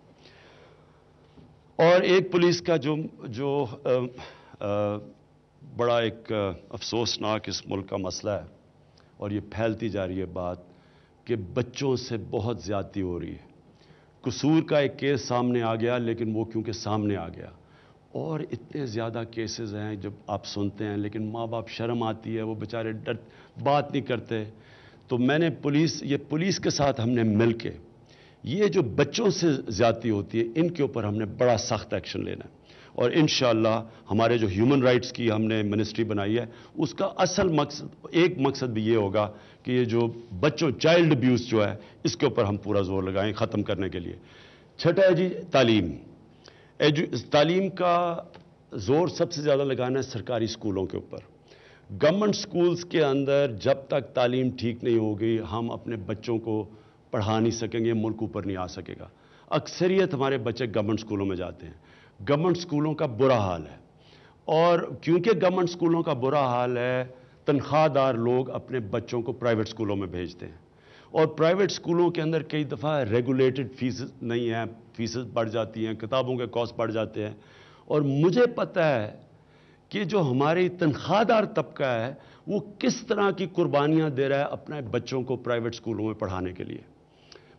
اور ایک پولیس کا جو جو آ, آ, بڑا ایک افسوسناک اس ملک کا مسئلہ ہے، اور یہ پھیلتی جا رہی ہے بات کہ بچوں سے بہت زیادتی ہو رہی ہے. قصور کا ایک کیس سامنے آ گیا، لیکن وہ کیونکہ سامنے آ گیا، اور اتنے زیادہ کیسز ہیں جب آپ سنتے ہیں، لیکن ماں باپ شرم آتی ہے، وہ بیچارے ڈر بات نہیں کرتے. تو میں نے پولیس یہ پولیس کے ساتھ ہم نے مل کے یہ جو بچوں سے زیادتی ہوتی ہے ان کے اوپر ہم نے بڑا سخت ایکشن لینا ہے. اور انشاءاللہ ہمارے جو ہیومن رائٹس کی ہم نے منسٹری بنائی ہے، اس کا اصل مقصد ایک مقصد بھی یہ ہوگا کہ یہ جو بچوں چائلڈ ابیوز جو ہے اس کے اوپر ہم پورا زور لگائیں ختم کرنے کے لیے. چھٹا ہے جی تعلیم. تعلیم کا زور سب سے زیادہ لگانا ہے سرکاری اسکولوں کے اوپر. گورنمنٹ اسکولز کے اندر جب تک تعلیم ٹھیک نہیں ہوگی ہم اپنے بچوں کو پڑھا نہیں سکیں گے، ملک اوپر نہیں آ سکے گا. اکثریت ہمارے بچے گورنمنٹ اسکولوں میں جاتے ہیں. گورنمنٹ اسکولوں کا برا حال ہے، اور کیونکہ گورنمنٹ اسکولوں کا برا حال ہے تنخواہ دار لوگ اپنے بچوں کو پرائیویٹ اسکولوں میں بھیجتے ہیں، اور پرائیویٹ اسکولوں کے اندر کئی دفعہ ریگولیٹڈ فیسز نہیں ہیں، فیسز بڑھ جاتی ہیں، کتابوں کے کاسٹ بڑھ جاتے ہیں. اور مجھے پتہ ہے کہ جو ہماری تنخواہ دار طبقہ ہے وہ کس طرح کی قربانیاں دے رہا ہے اپنے بچوں کو پرائیویٹ اسکولوں میں پڑھانے کے لیے.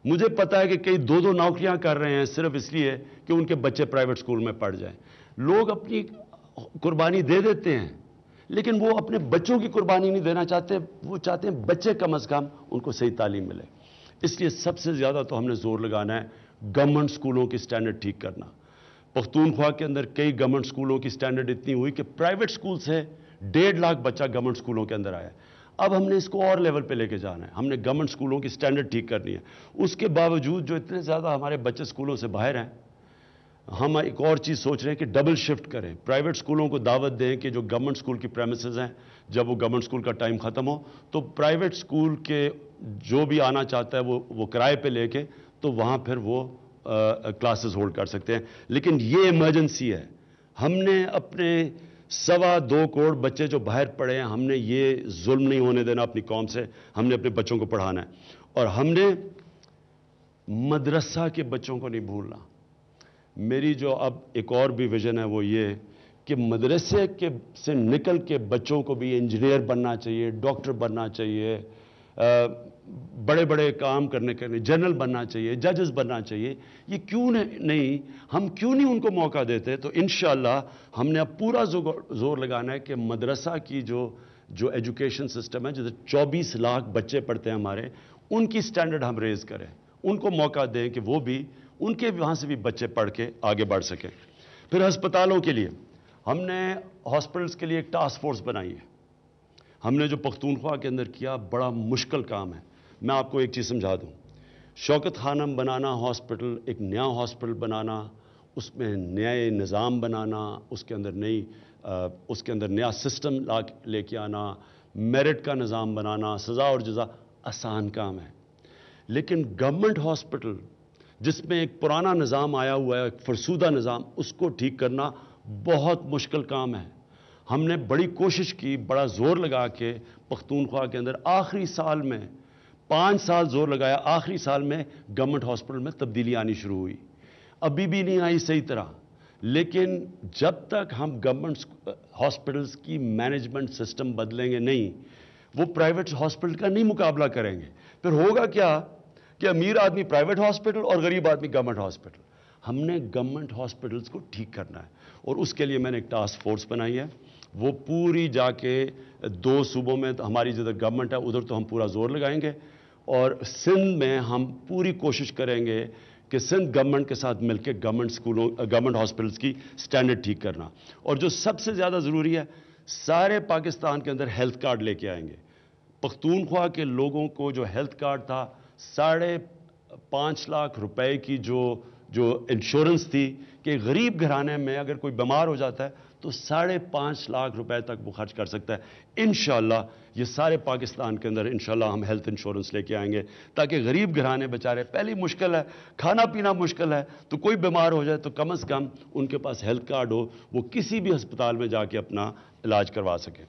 مجھے پتا ہے کہ کئی دو دو نوکریاں کر رہے ہیں صرف اس لیے کہ ان کے بچے پرائیویٹ سکول میں پڑھ جائیں. لوگ اپنی قربانی دے دیتے ہیں لیکن وہ اپنے بچوں کی قربانی نہیں دینا چاہتے. وہ چاہتے ہیں بچے کم از کم ان کو صحیح تعلیم ملے. اس لیے سب سے زیادہ تو ہم نے زور لگانا ہے گورنمنٹ سکولوں کی سٹینڈرڈ ٹھیک کرنا. پختونخوا کے اندر کئی گورنمنٹ سکولوں کی سٹینڈرڈ اتنی ہوئی کہ پرائیویٹ سکول سے ڈیڑھ لاکھ بچہ گورنمنٹ سکولوں کے اندر آیا. اب ہم نے اس کو اور لیول پہ لے کے جانا ہے. ہم نے گورنمنٹ سکولوں کی سٹینڈرڈ ٹھیک کرنی ہے. اس کے باوجود جو اتنے زیادہ ہمارے بچے سکولوں سے باہر ہیں, ہم ایک اور چیز سوچ رہے ہیں کہ ڈبل شفٹ کریں. پرائیویٹ سکولوں کو دعوت دیں کہ جو گورنمنٹ سکول کی پریمیسز ہیں, جب وہ گورنمنٹ سکول کا ٹائم ختم ہو تو پرائیویٹ سکول کے جو بھی آنا چاہتا ہے وہ وہ کرائے پہ لے کے تو وہاں پھر وہ کلاسز ہولڈ کر سکتے ہیں. لیکن یہ ایمرجنسی ہے. ہم نے اپنے سوا دو کروڑ بچے جو باہر پڑھے ہیں, ہم نے یہ ظلم نہیں ہونے دینا اپنی قوم سے. ہم نے اپنے بچوں کو پڑھانا ہے اور ہم نے مدرسہ کے بچوں کو نہیں بھولنا. میری جو اب ایک اور بھی ویژن ہے وہ یہ کہ مدرسے کے سے نکل کے بچوں کو بھی انجینئر بننا چاہیے, ڈاکٹر بننا چاہیے, بڑے بڑے کام کرنے کے لیے جنرل بننا چاہیے, ججز بننا چاہیے. یہ کیوں نہیں, ہم کیوں نہیں ان کو موقع دیتے؟ تو انشاءاللہ ہم نے اب پورا زور لگانا ہے کہ مدرسہ کی جو جو ایجوکیشن سسٹم ہے, جیسے چوبیس لاکھ بچے پڑھتے ہیں ہمارے, ان کی سٹینڈرڈ ہم ریز کریں, ان کو موقع دیں کہ وہ بھی ان کے وہاں سے بھی بچے پڑھ کے آگے بڑھ سکیں. پھر ہسپتالوں کے لیے ہم نے ہاسپٹلس کے لیے ایک ٹاسک فورس بنائی ہے. ہم نے جو پختونخوا کے اندر کیا بڑا مشکل کام ہے. میں آپ کو ایک چیز سمجھا دوں. شوکت خانم بنانا ہاسپٹل, ایک نیا ہاسپٹل بنانا, اس میں نئے نظام بنانا, اس کے اندر نئی اس کے اندر نیا سسٹم لے کے آنا, میرٹ کا نظام بنانا, سزا اور جزا, آسان کام ہے. لیکن گورنمنٹ ہاسپٹل جس میں ایک پرانا نظام آیا ہوا ہے, ایک فرسودہ نظام, اس کو ٹھیک کرنا بہت مشکل کام ہے. ہم نے بڑی کوشش کی, بڑا زور لگا کے پختونخوا کے اندر آخری سال میں پانچ سال زور لگایا, آخری سال میں گورنمنٹ ہاسپٹل میں تبدیلی آنی شروع ہوئی. ابھی بھی نہیں آئی صحیح طرح, لیکن جب تک ہم گورنمنٹ ہاسپٹلس کی مینجمنٹ سسٹم بدلیں گے نہیں, وہ پرائیویٹ ہاسپٹل کا نہیں مقابلہ کریں گے. پھر ہوگا کیا کہ امیر آدمی پرائیویٹ ہاسپٹل اور غریب آدمی گورنمنٹ ہاسپٹل. ہم نے گورنمنٹ ہاسپٹلس کو ٹھیک کرنا ہے اور اس کے لیے میں نے ایک ٹاسک فورس بنائی ہے. وہ پوری جا کے دو صوبوں میں ہماری جدھر گورنمنٹ ہے ادھر تو ہم پورا زور لگائیں گے, اور سندھ میں ہم پوری کوشش کریں گے کہ سندھ گورنمنٹ کے ساتھ مل کے گورنمنٹ سکولوں گورنمنٹ ہاسپٹلس کی سٹینڈرڈ ٹھیک کرنا. اور جو سب سے زیادہ ضروری ہے, سارے پاکستان کے اندر ہیلتھ کارڈ لے کے آئیں گے. پختونخوا کے لوگوں کو جو ہیلتھ کارڈ تھا, ساڑھے پانچ لاکھ روپے کی جو جو انشورنس تھی کہ غریب گھرانے میں اگر کوئی بیمار ہو جاتا ہے تو ساڑھے پانچ لاکھ روپے تک وہ خرچ کر سکتا ہے. انشاءاللہ یہ سارے پاکستان کے اندر انشاءاللہ ہم ہیلتھ انشورنس لے کے آئیں گے تاکہ غریب گھرانے بیچارے, پہلی مشکل ہے, کھانا پینا مشکل ہے, تو کوئی بیمار ہو جائے تو کم از کم ان کے پاس ہیلتھ کارڈ ہو, وہ کسی بھی ہسپتال میں جا کے اپنا علاج کروا سکیں.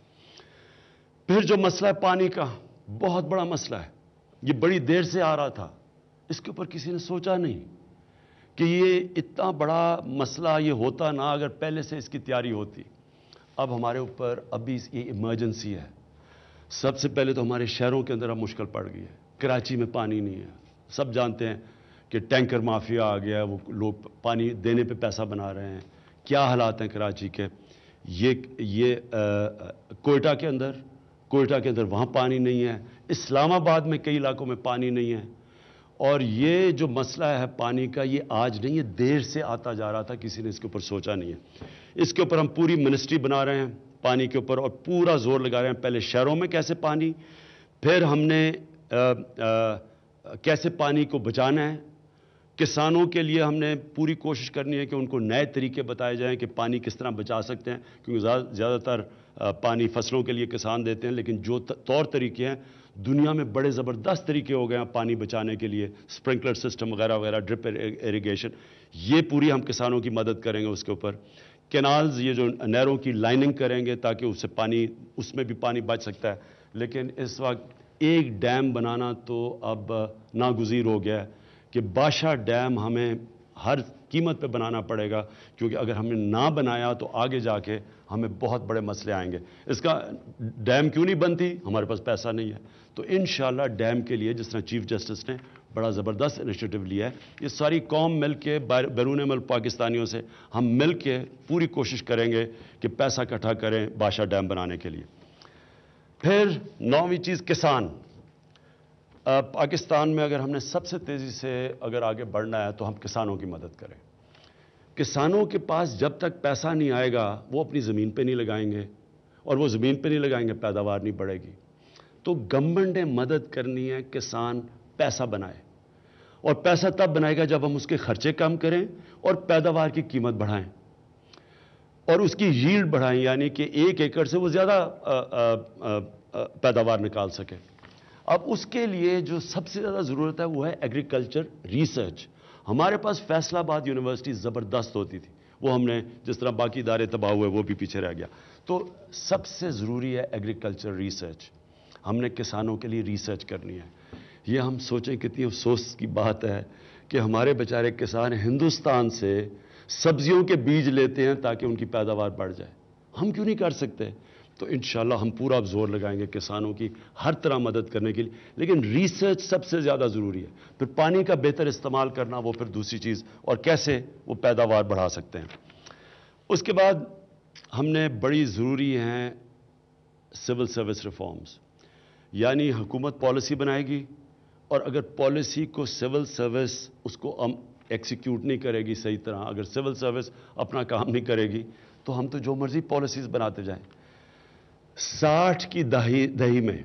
پھر جو مسئلہ ہے پانی کا, بہت بڑا مسئلہ ہے. یہ بڑی دیر سے آ رہا تھا, اس کے اوپر کسی نے سوچا نہیں کہ یہ اتنا بڑا مسئلہ یہ ہوتا نہ اگر پہلے سے اس کی تیاری ہوتی. اب ہمارے اوپر ابھی یہ ایمرجنسی ہے. سب سے پہلے تو ہمارے شہروں کے اندر اب مشکل پڑ گئی ہے. کراچی میں پانی نہیں ہے. سب جانتے ہیں کہ ٹینکر مافیا آ گیا ہے, وہ لوگ پانی دینے پہ پیسہ بنا رہے ہیں. کیا حالات ہیں کراچی کے. یہ یہ کوئٹہ کے اندر کوئٹہ کے اندر وہاں پانی نہیں ہے. اسلام آباد میں کئی علاقوں میں پانی نہیں ہے. اور یہ جو مسئلہ ہے پانی کا, یہ آج نہیں, یہ دیر سے آتا جا رہا تھا, کسی نے اس کے اوپر سوچا نہیں ہے. اس کے اوپر ہم پوری منسٹری بنا رہے ہیں پانی کے اوپر, اور پورا زور لگا رہے ہیں پہلے شہروں میں کیسے پانی, پھر ہم نے آ, آ, کیسے پانی کو بچانا ہے. کسانوں کے لیے ہم نے پوری کوشش کرنی ہے کہ ان کو نئے طریقے بتائے جائیں کہ پانی کس طرح بچا سکتے ہیں, کیونکہ زیادہ تر پانی فصلوں کے لیے کسان دیتے ہیں, لیکن جو طور طریقے ہیں دنیا میں بڑے زبردست طریقے ہو گئے ہیں پانی بچانے کے لیے, سپرنکلر سسٹم وغیرہ وغیرہ, ڈرپ ایریگیشن, یہ پوری ہم کسانوں کی مدد کریں گے. اس کے اوپر کینالز, یہ جو نہروں کی لائننگ کریں گے تاکہ اس سے پانی, اس میں بھی پانی بچ سکتا ہے. لیکن اس وقت ایک ڈیم بنانا تو اب ناگزیر ہو گیا ہے کہ بادشاہ ڈیم ہمیں ہر قیمت پہ بنانا پڑے گا, کیونکہ اگر ہم نے نہ بنایا تو آگے جا کے ہمیں بہت بڑے مسئلے آئیں گے. اس کا ڈیم کیوں نہیں بنتی, ہمارے پاس پیسہ نہیں ہے. تو انشاءاللہ ڈیم کے لیے جس طرح چیف جسٹس نے بڑا زبردست انیشیٹو لیا ہے. یہ ساری قوم مل کے بیرون ملک پاکستانیوں سے ہم مل کے پوری کوشش کریں گے کہ پیسہ اکٹھا کریں بادشاہ ڈیم بنانے کے لیے. پھر نویں چیز کسان. پاکستان میں اگر ہم نے سب سے تیزی سے اگر آگے بڑھنا ہے تو ہم کسانوں کی مدد کریں. کسانوں کے پاس جب تک پیسہ نہیں آئے گا وہ اپنی زمین پہ نہیں لگائیں گے, اور وہ زمین پہ نہیں لگائیں گے پیداوار نہیں بڑھے گی. تو گورنمنٹ نے مدد کرنی ہے کسان پیسہ بنائے, اور پیسہ تب بنائے گا جب ہم اس کے خرچے کم کریں اور پیداوار کی قیمت بڑھائیں اور اس کی ییلڈ بڑھائیں, یعنی کہ ایک ایکڑ سے وہ زیادہ پیداوار نکال سکے. اب اس کے لیے جو سب سے زیادہ ضرورت ہے وہ ہے ایگریکلچر ریسرچ. ہمارے پاس فیصل آباد یونیورسٹی زبردست ہوتی تھی, وہ ہم نے جس طرح باقی ادارے تباہ ہوئے وہ بھی پیچھے رہ گیا. تو سب سے ضروری ہے ایگریکلچر ریسرچ. ہم نے کسانوں کے لیے ریسرچ کرنی ہے. یہ ہم سوچیں کتنی افسوس کی بات ہے کہ ہمارے بیچارے کسان ہندوستان سے سبزیوں کے بیج لیتے ہیں تاکہ ان کی پیداوار بڑھ جائے. ہم کیوں نہیں کر سکتے؟ تو انشاءاللہ ہم پورا اب زور لگائیں گے کسانوں کی ہر طرح مدد کرنے کے لیے, لیکن ریسرچ سب سے زیادہ ضروری ہے. پھر پانی کا بہتر استعمال کرنا وہ پھر دوسری چیز, اور کیسے وہ پیداوار بڑھا سکتے ہیں. اس کے بعد ہم نے بڑی ضروری ہیں سول سروس ریفارمز, یعنی حکومت پالیسی بنائے گی اور اگر پالیسی کو سول سروس اس کو ہم ایکسیکیوٹ نہیں کرے گی صحیح طرح, اگر سول سروس اپنا کام نہیں کرے گی تو ہم تو جو مرضی پالیسیز بناتے جائیں. ساٹھ کی دہی دہی میں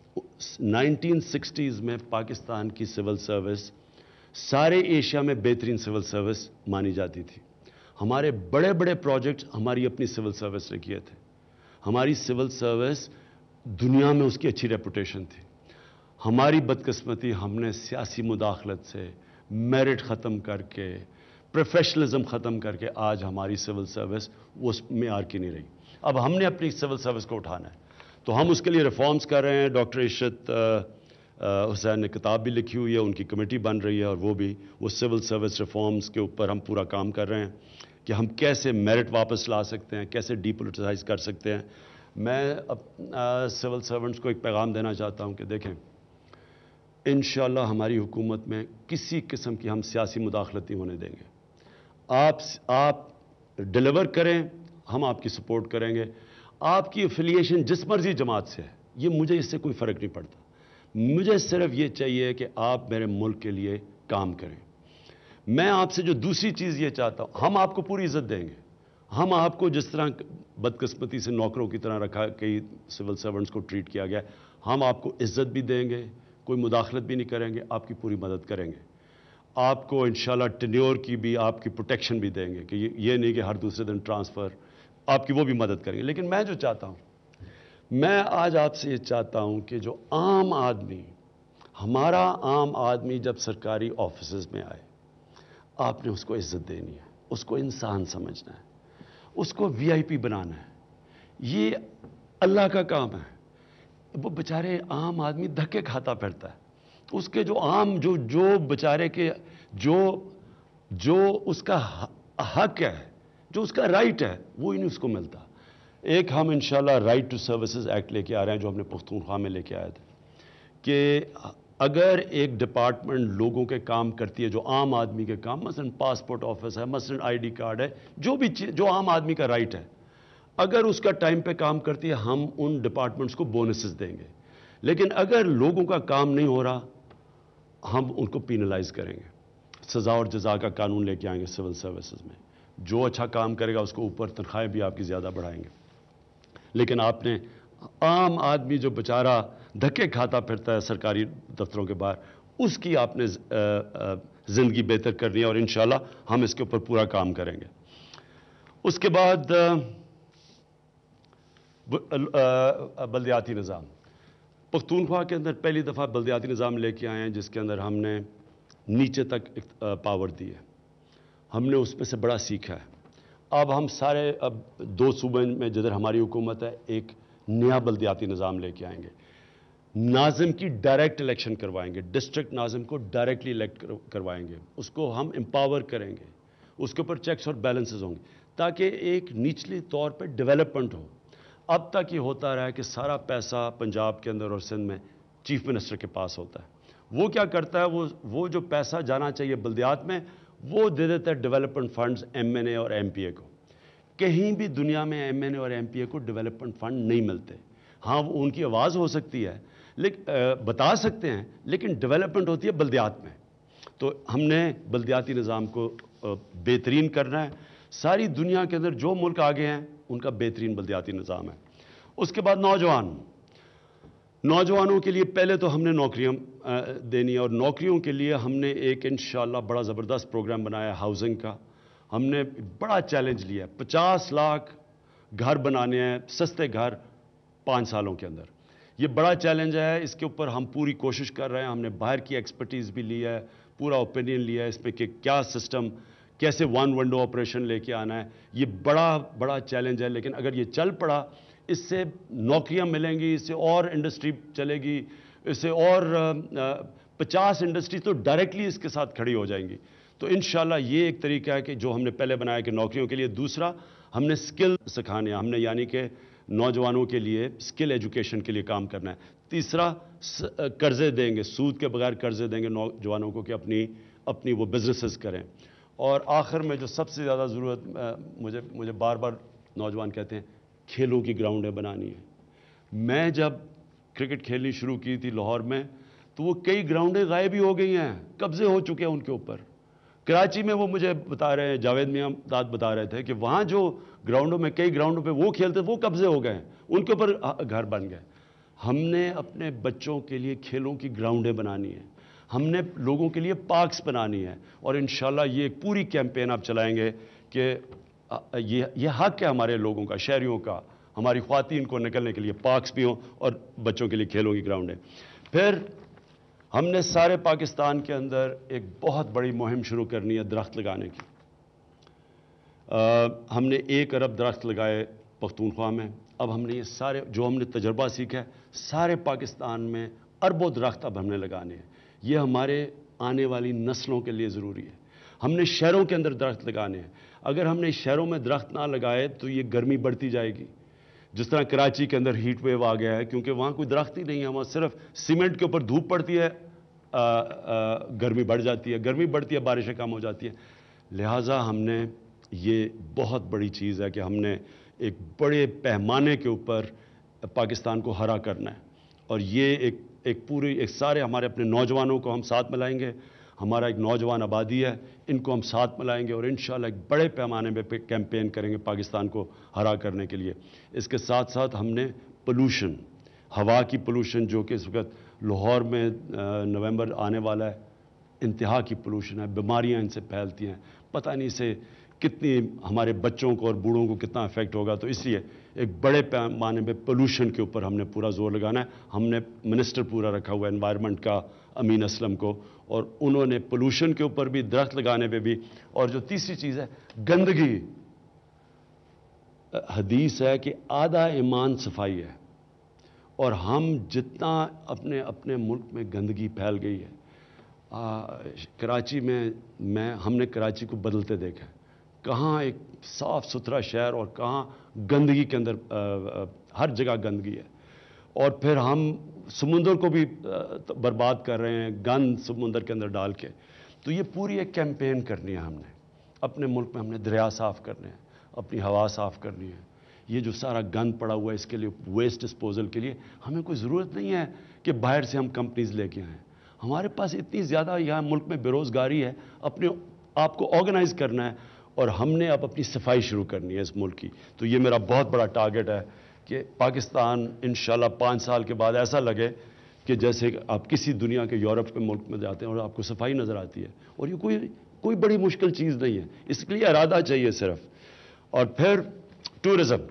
نائنٹین سکسٹیز میں پاکستان کی سول سروس سارے ایشیا میں بہترین سول سروس مانی جاتی تھی. ہمارے بڑے بڑے پروجیکٹ ہماری اپنی سول سروس نے کیے تھے. ہماری سول سروس دنیا میں اس کی اچھی ریپوٹیشن تھی. ہماری بدقسمتی ہم نے سیاسی مداخلت سے میرٹ ختم کر کے پروفیشنلزم ختم کر کے آج ہماری سول سروس اس معیار کی نہیں رہی. اب ہم نے اپنی سول سروس کو اٹھانا ہے تو ہم اس کے لیے ریفارمز کر رہے ہیں. ڈاکٹر عشرت حسین نے کتاب بھی لکھی ہوئی ہے, ان کی کمیٹی بن رہی ہے, اور وہ بھی وہ سول سروس ریفارمز کے اوپر ہم پورا کام کر رہے ہیں کہ ہم کیسے میرٹ واپس لا سکتے ہیں, کیسے ڈی پولیٹیسائز کر سکتے ہیں. میں سول سرونٹس کو ایک پیغام دینا چاہتا ہوں کہ دیکھیں, انشاءاللہ ہماری حکومت میں کسی قسم کی ہم سیاسی مداخلت نہیں ہونے دیں گے. آپ آپ ڈیلیور کریں, ہم آپ کی سپورٹ کریں گے. آپ کی افیلیشن جس مرضی جماعت سے ہے, یہ مجھے اس سے کوئی فرق نہیں پڑتا. مجھے صرف یہ چاہیے کہ آپ میرے ملک کے لیے کام کریں. میں آپ سے جو دوسری چیز یہ چاہتا ہوں, ہم آپ کو پوری عزت دیں گے. ہم آپ کو جس طرح بدقسمتی سے نوکروں کی طرح رکھا, کئی سول سرونٹس کو ٹریٹ کیا گیا, ہم آپ کو عزت بھی دیں گے, کوئی مداخلت بھی نہیں کریں گے, آپ کی پوری مدد کریں گے. آپ کو انشاءاللہ ٹینیور کی بھی آپ کی پروٹیکشن بھی دیں گے کہ یہ نہیں کہ ہر دوسرے دن ٹرانسفر, آپ کی وہ بھی مدد کریں گے. لیکن میں جو چاہتا ہوں, میں آج آپ سے یہ چاہتا ہوں کہ جو عام آدمی, ہمارا عام آدمی جب سرکاری آفیسز میں آئے, آپ نے اس کو عزت دینی ہے, اس کو انسان سمجھنا ہے, اس کو وی آئی پی بنانا ہے. یہ اللہ کا کام ہے. وہ بیچارے عام آدمی دھکے کھاتا پھرتا ہے. اس کے جو عام جو جو بیچارے کے جو جو اس کا حق ہے, جو اس کا رائٹ ہے, وہ ہی نہیں اس کو ملتا. ایک ہم انشاءاللہ رائٹ ٹو سروسز ایکٹ لے کے آ رہے ہیں جو ہم نے پختونخوا میں لے کے آئے تھے, کہ اگر ایک ڈپارٹمنٹ لوگوں کے کام کرتی ہے جو عام آدمی کے کام, مثلا پاسپورٹ آفس ہے, مثلا آئی ڈی کارڈ ہے, جو بھی چیز جو عام آدمی کا رائٹ ہے, اگر اس کا ٹائم پہ کام کرتی ہے ہم ان ڈپارٹمنٹس کو بونسز دیں گے. لیکن اگر لوگوں کا کام نہیں ہو رہا ہم ان کو پینلائز کریں گے. سزا اور جزا کا قانون لے کے آئیں گے سول سروسز میں. جو اچھا کام کرے گا اس کو اوپر تنخواہیں بھی آپ کی زیادہ بڑھائیں گے. لیکن آپ نے عام آدمی جو بیچارہ دھکے کھاتا پھرتا ہے سرکاری دفتروں کے باہر, اس کی آپ نے زندگی بہتر کرنی ہے, اور انشاءاللہ ہم اس کے اوپر پورا کام کریں گے. اس کے بعد بلدیاتی نظام. پختونخوا کے اندر پہلی دفعہ بلدیاتی نظام لے کے آئے ہیں جس کے اندر ہم نے نیچے تک پاور دی ہے. ہم نے اس میں سے بڑا سیکھا ہے. اب ہم سارے اب دو صوبے میں جدھر ہماری حکومت ہے ایک نیا بلدیاتی نظام لے کے آئیں گے. ناظم کی ڈائریکٹ الیکشن کروائیں گے, ڈسٹرکٹ ناظم کو ڈائریکٹلی الیکٹ کروائیں گے, اس کو ہم امپاور کریں گے, اس کے اوپر چیکس اور بیلنسز ہوں گے تاکہ ایک نچلی طور پہ ڈیولپمنٹ ہو. اب تک یہ ہوتا رہا ہے کہ سارا پیسہ پنجاب کے اندر اور سندھ میں چیف منسٹر کے پاس ہوتا ہے, وہ کیا کرتا ہے, وہ وہ جو پیسہ جانا چاہیے بلدیات میں وہ دے دیتا ہے development funds M N A اور ایم پی اے کو. کہیں بھی دنیا میں ایم این اے اور ایم پی اے کو ڈیولپمنٹ فنڈ نہیں ملتے. ہاں وہ ان کی آواز ہو سکتی ہے, لیکن بتا سکتے ہیں, لیکن ڈیولپمنٹ ہوتی ہے بلدیات میں. تو ہم نے بلدیاتی نظام کو بہترین کرنا ہے. ساری دنیا کے اندر جو ملک آگے ہیں ان کا بہترین بلدیاتی نظام ہے. اس کے بعد نوجوان نوجوانوں کے لیے پہلے تو ہم نے نوکریاں دینی ہے, اور نوکریوں کے لیے ہم نے ایک انشاءاللہ بڑا زبردست پروگرام بنایا ہے ہاؤسنگ کا. ہم نے بڑا چیلنج لیا ہے, پچاس لاکھ گھر بنانے ہیں, سستے گھر پانچ سالوں کے اندر. یہ بڑا چیلنج ہے, اس کے اوپر ہم پوری کوشش کر رہے ہیں. ہم نے باہر کی ایکسپرٹیز بھی لی ہے, پورا اوپینین لیا ہے اس پہ کہ کیا سسٹم, کیسے ون ونڈو آپریشن لے کے آنا ہے. یہ بڑا بڑا چیلنج ہے, لیکن اگر یہ چل پڑا اس سے نوکریاں ملیں گی, اس سے اور انڈسٹری چلے گی, اس سے اور پچاس انڈسٹری تو ڈائریکٹلی اس کے ساتھ کھڑی ہو جائیں گی. تو انشاءاللہ یہ ایک طریقہ ہے کہ جو ہم نے پہلے بنایا کہ نوکریوں کے لیے. دوسرا ہم نے سکل سکھانے, ہم نے یعنی کہ نوجوانوں کے لیے سکل ایجوکیشن کے لیے کام کرنا ہے. تیسرا قرضے دیں گے, سود کے بغیر قرضے دیں گے نوجوانوں کو کہ اپنی اپنی وہ بزنسز کریں. اور آخر میں جو سب سے زیادہ ضرورت مجھے مجھے بار بار نوجوان کہتے ہیں کھیلوں کی گراؤنڈیں بنانی ہیں. میں جب کرکٹ کھیلنی شروع کی تھی لاہور میں تو وہ کئی گراؤنڈیں غائب ہی ہو گئی ہیں, قبضے ہو چکے ہیں ان کے اوپر. کراچی میں وہ مجھے بتا رہے ہیں, جاوید میاں داد بتا رہے تھے کہ وہاں جو گراؤنڈوں میں کئی گراؤنڈوں پہ وہ کھیلتے وہ قبضے ہو گئے ہیں, ان کے اوپر گھر بن گئے. ہم نے اپنے بچوں کے لیے کھیلوں کی گراؤنڈیں بنانی ہیں, ہم نے لوگوں کے لیے پارکس بنانی ہے. اور انشاءاللہ یہ ایک پوری کیمپین آپ چلائیں گے کہ یہ یہ حق ہے ہمارے لوگوں کا, شہریوں کا, ہماری خواتین کو نکلنے کے لیے پارکس بھی ہوں اور بچوں کے لیے کھیلوں کی گراؤنڈیں. پھر ہم نے سارے پاکستان کے اندر ایک بہت بڑی مہم شروع کرنی ہے درخت لگانے کی. ہم نے ایک ارب درخت لگائے پختونخوا میں. اب ہم نے یہ سارے جو ہم نے تجربہ سیکھا ہے سارے پاکستان میں اربوں درخت اب ہم نے لگانے ہیں. یہ ہمارے آنے والی نسلوں کے لیے ضروری ہے. ہم نے شہروں کے اندر درخت لگانے ہیں. اگر ہم نے شہروں میں درخت نہ لگائے تو یہ گرمی بڑھتی جائے گی. جس طرح کراچی کے اندر ہیٹ ویو آ گیا ہے کیونکہ وہاں کوئی درخت ہی نہیں ہے, وہاں صرف سیمنٹ کے اوپر دھوپ پڑتی ہے, آ, آ, گرمی بڑھ جاتی ہے, گرمی بڑھتی ہے, بارشیں کم ہو جاتی ہیں. لہٰذا ہم نے یہ بہت بڑی چیز ہے کہ ہم نے ایک بڑے پیمانے کے اوپر پاکستان کو ہرا کرنا ہے. اور یہ ایک ایک پوری ایک سارے ہمارے اپنے نوجوانوں کو ہم ساتھ ملائیں گے. ہمارا ایک نوجوان آبادی ہے, ان کو ہم ساتھ ملائیں گے اور انشاءاللہ ایک بڑے پیمانے پہ کیمپین کریں گے پاکستان کو ہرا کرنے کے لیے. اس کے ساتھ ساتھ ہم نے پولوشن, ہوا کی پولوشن جو کہ اس وقت لاہور میں نومبر آنے والا ہے, انتہا کی پولوشن ہے, بیماریاں ان سے پھیلتی ہیں, پتہ نہیں سے کتنی ہمارے بچوں کو اور بوڑھوں کو کتنا افیکٹ ہوگا. تو اس لیے ایک بڑے پیمانے پہ پولوشن کے اوپر ہم نے پورا زور لگانا ہے. ہم نے منسٹر پورا رکھا ہوا ہے انوائرمنٹ کا, امین اسلم کو, اور انہوں نے پولوشن کے اوپر بھی, درخت لگانے پہ بھی. اور جو تیسری چیز ہے گندگی, حدیث ہے کہ آدھا ایمان صفائی ہے, اور ہم جتنا اپنے اپنے ملک میں گندگی پھیل گئی ہے, آ, کراچی میں میں ہم نے کراچی کو بدلتے دیکھا ہے. کہاں ایک صاف ستھرا شہر اور کہاں گندگی کے اندر آ, آ, ہر جگہ گندگی ہے. اور پھر ہم سمندر کو بھی برباد کر رہے ہیں گند سمندر کے اندر ڈال کے. تو یہ پوری ایک کیمپین کرنی ہے ہم نے اپنے ملک میں. ہم نے دریا صاف کرنے ہیں, اپنی ہوا صاف کرنی ہے. یہ جو سارا گند پڑا ہوا ہے اس کے لیے ویسٹ ڈسپوزل کے لیے ہمیں کوئی ضرورت نہیں ہے کہ باہر سے ہم کمپنیز لے کے آئیں. ہمارے پاس اتنی زیادہ یہاں ملک میں بے روزگاری ہے, اپنے آپ کو آرگنائز کرنا ہے اور ہم نے اب اپنی صفائی شروع کرنی ہے اس ملک کی. تو یہ میرا بہت بڑا ٹارگٹ ہے کہ پاکستان انشاءاللہ پانچ سال کے بعد ایسا لگے کہ جیسے آپ کسی دنیا کے یورپ کے ملک میں جاتے ہیں اور آپ کو صفائی نظر آتی ہے. اور یہ کوئی کوئی بڑی مشکل چیز نہیں ہے, اس کے لیے ارادہ چاہیے صرف. اور پھر ٹورزم,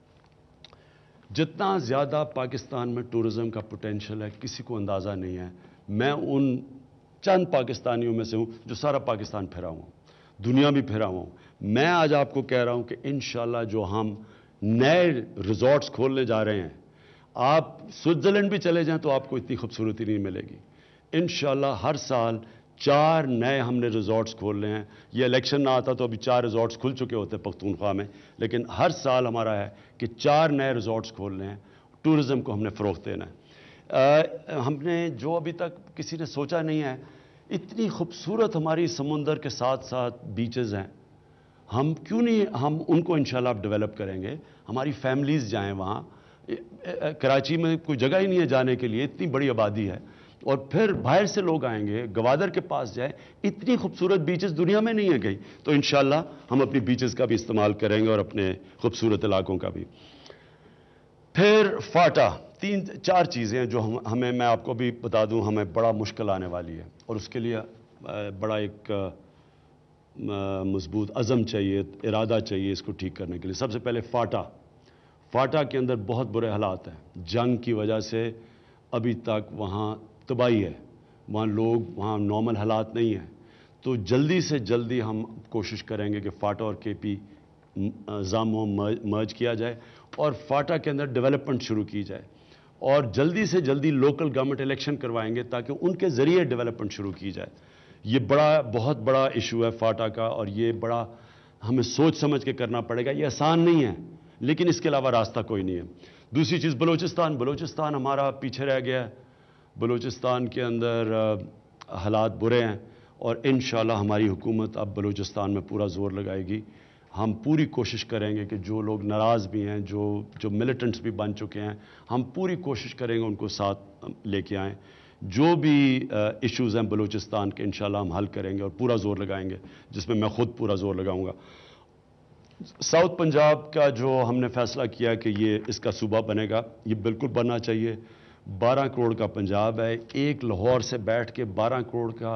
جتنا زیادہ پاکستان میں ٹورزم کا پوٹینشیل ہے کسی کو اندازہ نہیں ہے. میں ان چند پاکستانیوں میں سے ہوں جو سارا پاکستان پھرا ہوں, دنیا بھی پھرا ہوں. میں آج آپ کو کہہ رہا ہوں کہ انشاءاللہ جو ہم نئے ریزورٹس کھولنے جا رہے ہیں, آپ سوئٹزرلینڈ بھی چلے جائیں تو آپ کو اتنی خوبصورتی نہیں ملے گی. انشاءاللہ ہر سال چار نئے ہم نے ریزورٹس کھول رہے ہیں. یہ الیکشن نہ آتا تو ابھی چار ریزورٹس کھل چکے ہوتے پختونخوا میں, لیکن ہر سال ہمارا ہے کہ چار نئے ریزورٹس کھول رہے ہیں. ٹورزم کو ہم نے فروغ دینا ہے. ہم نے جو ابھی تک کسی نے سوچا نہیں ہے، اتنی خوبصورت ہماری سمندر کے ساتھ ساتھ بیچز ہیں، ہم کیوں نہیں ہم ان کو انشاءاللہ اب ڈیولپ کریں گے، ہماری فیملیز جائیں وہاں. کراچی میں کوئی جگہ ہی نہیں ہے جانے کے لیے، اتنی بڑی آبادی ہے، اور پھر باہر سے لوگ آئیں گے، گوادر کے پاس جائیں، اتنی خوبصورت بیچز دنیا میں نہیں ہے کہیں. تو انشاءاللہ ہم اپنی بیچز کا بھی استعمال کریں گے اور اپنے خوبصورت علاقوں کا بھی. پھر فاٹا، تین چار چیزیں جو ہم ہمیں میں آپ کو بھی بتا دوں ہمیں بڑا مشکل آنے والی ہے، اور اس کے لیے بڑا ایک مضبوط عزم چاہیے، ارادہ چاہیے اس کو ٹھیک کرنے کے لیے. سب سے پہلے فاٹا فاٹا کے اندر بہت برے حالات ہیں، جنگ کی وجہ سے ابھی تک وہاں تباہی ہے، وہاں لوگ وہاں نارمل حالات نہیں ہیں. تو جلدی سے جلدی ہم کوشش کریں گے کہ فاٹا اور کے پی ضاموں مرج کیا جائے اور فاٹا کے اندر ڈیولپمنٹ شروع کی جائے، اور جلدی سے جلدی لوکل گورنمنٹ الیکشن کروائیں گے تاکہ ان کے ذریعے ڈیولپمنٹ شروع کی جائے. یہ بڑا بہت بڑا ایشو ہے فاٹا کا، اور یہ بڑا ہمیں سوچ سمجھ کے کرنا پڑے گا. یہ آسان نہیں ہے لیکن اس کے علاوہ راستہ کوئی نہیں ہے. دوسری چیز بلوچستان بلوچستان ہمارا پیچھے رہ گیا ہے. بلوچستان کے اندر حالات برے ہیں، اور انشاءاللہ ہماری حکومت اب بلوچستان میں پورا زور لگائے گی. ہم پوری کوشش کریں گے کہ جو لوگ ناراض بھی ہیں، جو جو ملیٹنٹس بھی بن چکے ہیں، ہم پوری کوشش کریں گے ان کو ساتھ لے کے آئیں. جو بھی ایشوز ہیں بلوچستان کے انشاءاللہ ہم حل کریں گے اور پورا زور لگائیں گے، جس میں میں خود پورا زور لگاؤں گا. ساؤتھ پنجاب کا جو ہم نے فیصلہ کیا کہ یہ اس کا صوبہ بنے گا، یہ بالکل بننا چاہیے. بارہ کروڑ کا پنجاب ہے، ایک لاہور سے بیٹھ کے بارہ کروڑ کا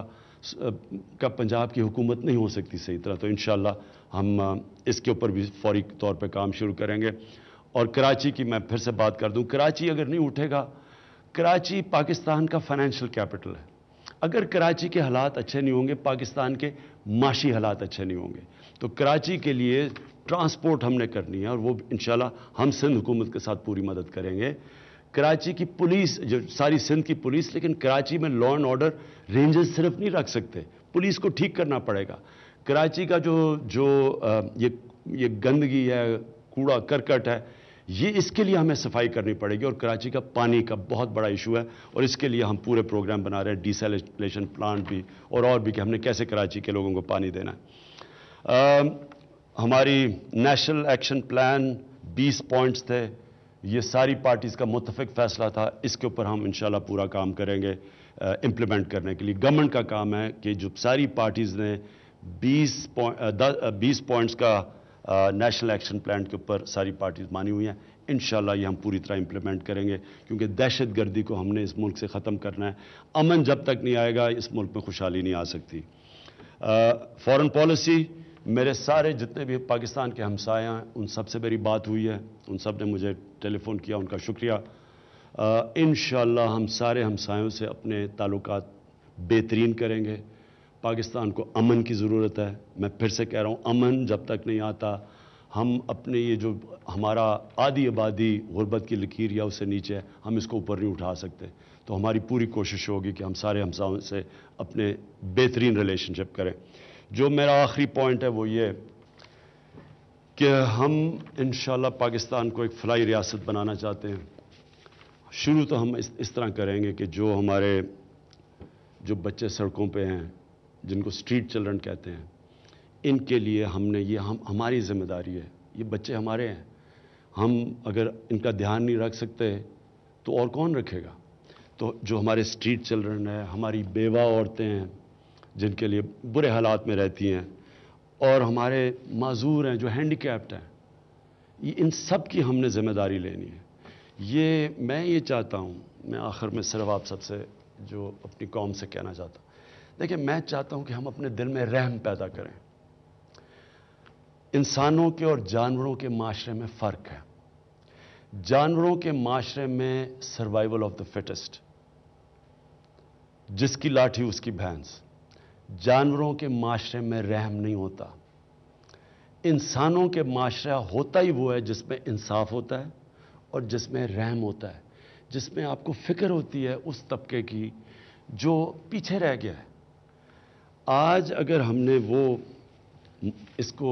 کا پنجاب کی حکومت نہیں ہو سکتی صحیح طرح. تو انشاءاللہ ہم اس کے اوپر بھی فوری طور پہ کام شروع کریں گے. اور کراچی کی میں پھر سے بات کر دوں، کراچی اگر نہیں اٹھے گا، کراچی پاکستان کا فائنینشیل کیپٹل ہے. اگر کراچی کے حالات اچھے نہیں ہوں گے، پاکستان کے معاشی حالات اچھے نہیں ہوں گے. تو کراچی کے لیے ٹرانسپورٹ ہم نے کرنی ہے، اور وہ انشاءاللہ ہم سندھ حکومت کے ساتھ پوری مدد کریں گے. کراچی کی پولیس، جو ساری سندھ کی پولیس، لیکن کراچی میں لا اینڈ آرڈر رینجز صرف نہیں رکھ سکتے، پولیس کو ٹھیک کرنا پڑے گا. کراچی کا جو جو یہ یہ گندگی ہے، کوڑا کرکٹ ہے، یہ اس کے لیے ہمیں صفائی کرنی پڑے گی. اور کراچی کا پانی کا بہت بڑا ایشو ہے، اور اس کے لیے ہم پورے پروگرام بنا رہے ہیں، ڈیسیلیشن پلانٹ بھی اور اور بھی کہ ہم نے کیسے کراچی کے لوگوں کو پانی دینا ہے. ہماری نیشنل ایکشن پلان بیس پوائنٹس تھے، یہ ساری پارٹیز کا متفق فیصلہ تھا. اس کے اوپر ہم انشاءاللہ پورا کام کریں گے امپلیمنٹ کرنے کے لیے. گورنمنٹ کا کام ہے کہ جو ساری پارٹیز نے بیس بیس پوائنٹس کا نیشنل ایکشن پلان کے اوپر ساری پارٹیز مانی ہوئی ہیں، انشاءاللہ یہ ہم پوری طرح امپلیمنٹ کریں گے، کیونکہ دہشت گردی کو ہم نے اس ملک سے ختم کرنا ہے. امن جب تک نہیں آئے گا اس ملک میں خوشحالی نہیں آ سکتی. فارن پالیسی، میرے سارے جتنے بھی پاکستان کے ہمسائے ہیں ان سب سے میری بات ہوئی ہے، ان سب نے مجھے ٹیلی فون کیا، ان کا شکریہ. انشاءاللہ ہم سارے ہمسایوں سے اپنے تعلقات بہترین کریں گے. پاکستان کو امن کی ضرورت ہے. میں پھر سے کہہ رہا ہوں، امن جب تک نہیں آتا، ہم اپنے یہ جو ہمارا آدھی آبادی غربت کی لکیر یا اس سے نیچے ہے، ہم اس کو اوپر نہیں اٹھا سکتے. تو ہماری پوری کوشش ہوگی کہ ہم سارے ہمسایوں سے اپنے بہترین ریلیشن شپ کریں. جو میرا آخری پوائنٹ ہے وہ یہ کہ ہم انشاءاللہ پاکستان کو ایک فلاحی ریاست بنانا چاہتے ہیں. شروع تو ہم اس اس طرح کریں گے کہ جو ہمارے جو بچے سڑکوں پہ ہیں، جن کو اسٹریٹ چلڈرن کہتے ہیں، ان کے لیے ہم نے یہ ہم ہماری ذمہ داری ہے. یہ بچے ہمارے ہیں، ہم اگر ان کا دھیان نہیں رکھ سکتے تو اور کون رکھے گا. تو جو ہمارے اسٹریٹ چلڈرن ہیں، ہماری بیوہ عورتیں ہیں جن کے لیے برے حالات میں رہتی ہیں، اور ہمارے معذور ہیں جو ہینڈی کیپڈ ہیں، یہ ان سب کی ہم نے ذمہ داری لینی ہے. یہ میں یہ چاہتا ہوں، میں آخر میں صرف آپ سب سے جو اپنی قوم سے کہنا چاہتا ہوں، دیکھیں میں چاہتا ہوں کہ ہم اپنے دل میں رحم پیدا کریں. انسانوں کے اور جانوروں کے معاشرے میں فرق ہے. جانوروں کے معاشرے میں سروائیول آف دا فٹسٹ، جس کی لاٹھی اس کی بھینس. جانوروں کے معاشرے میں رحم نہیں ہوتا. انسانوں کے معاشرہ ہوتا ہی وہ ہے جس میں انصاف ہوتا ہے اور جس میں رحم ہوتا ہے، جس میں آپ کو فکر ہوتی ہے اس طبقے کی جو پیچھے رہ گیا ہے. آج اگر ہم نے وہ اس کو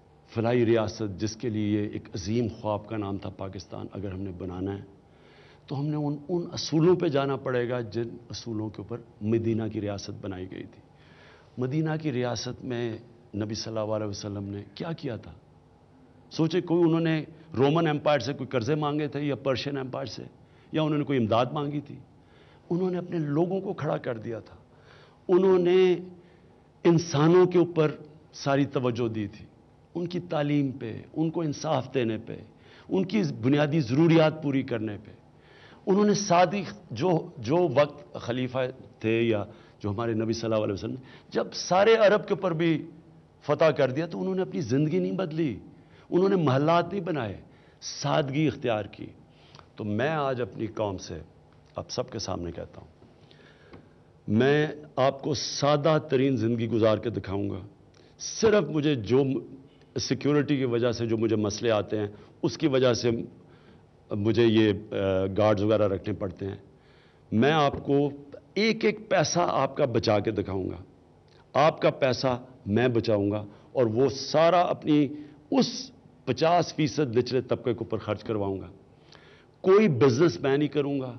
فلاحی ریاست، جس کے لیے ایک عظیم خواب کا نام تھا پاکستان، اگر ہم نے بنانا ہے تو ہم نے ان ان اصولوں پہ جانا پڑے گا جن اصولوں کے اوپر مدینہ کی ریاست بنائی گئی تھی. مدینہ کی ریاست میں نبی صلی اللہ علیہ وسلم نے کیا کیا تھا؟ سوچے کوئی انہوں نے رومن ایمپائر سے کوئی قرضے مانگے تھے یا پرشین ایمپائر سے, یا انہوں نے کوئی امداد مانگی تھی؟ انہوں نے اپنے لوگوں کو کھڑا کر دیا تھا. انہوں نے انسانوں کے اوپر ساری توجہ دی تھی, ان کی تعلیم پہ, ان کو انصاف دینے پہ, ان کی بنیادی ضروریات پوری کرنے پہ. انہوں نے سادی جو جو وقت خلیفہ تھے یا جو ہمارے نبی صلی اللہ علیہ وسلم جب سارے عرب کے اوپر بھی فتح کر دیا تو انہوں نے اپنی زندگی نہیں بدلی, انہوں نے محلات نہیں بنائے, سادگی اختیار کی. تو میں آج اپنی قوم سے آپ سب کے سامنے کہتا ہوں, میں آپ کو سادہ ترین زندگی گزار کے دکھاؤں گا. صرف مجھے جو سیکیورٹی کی وجہ سے جو مجھے مسئلے آتے ہیں اس کی وجہ سے مجھے یہ گارڈز وغیرہ رکھنے پڑتے ہیں. میں آپ کو ایک ایک پیسہ آپ کا بچا کے دکھاؤں گا. آپ کا پیسہ میں بچاؤں گا اور وہ سارا اپنی اس پچاس فیصد نچلے طبقے کے اوپر خرچ کرواؤں گا. کوئی بزنس میں نہیں کروں گا.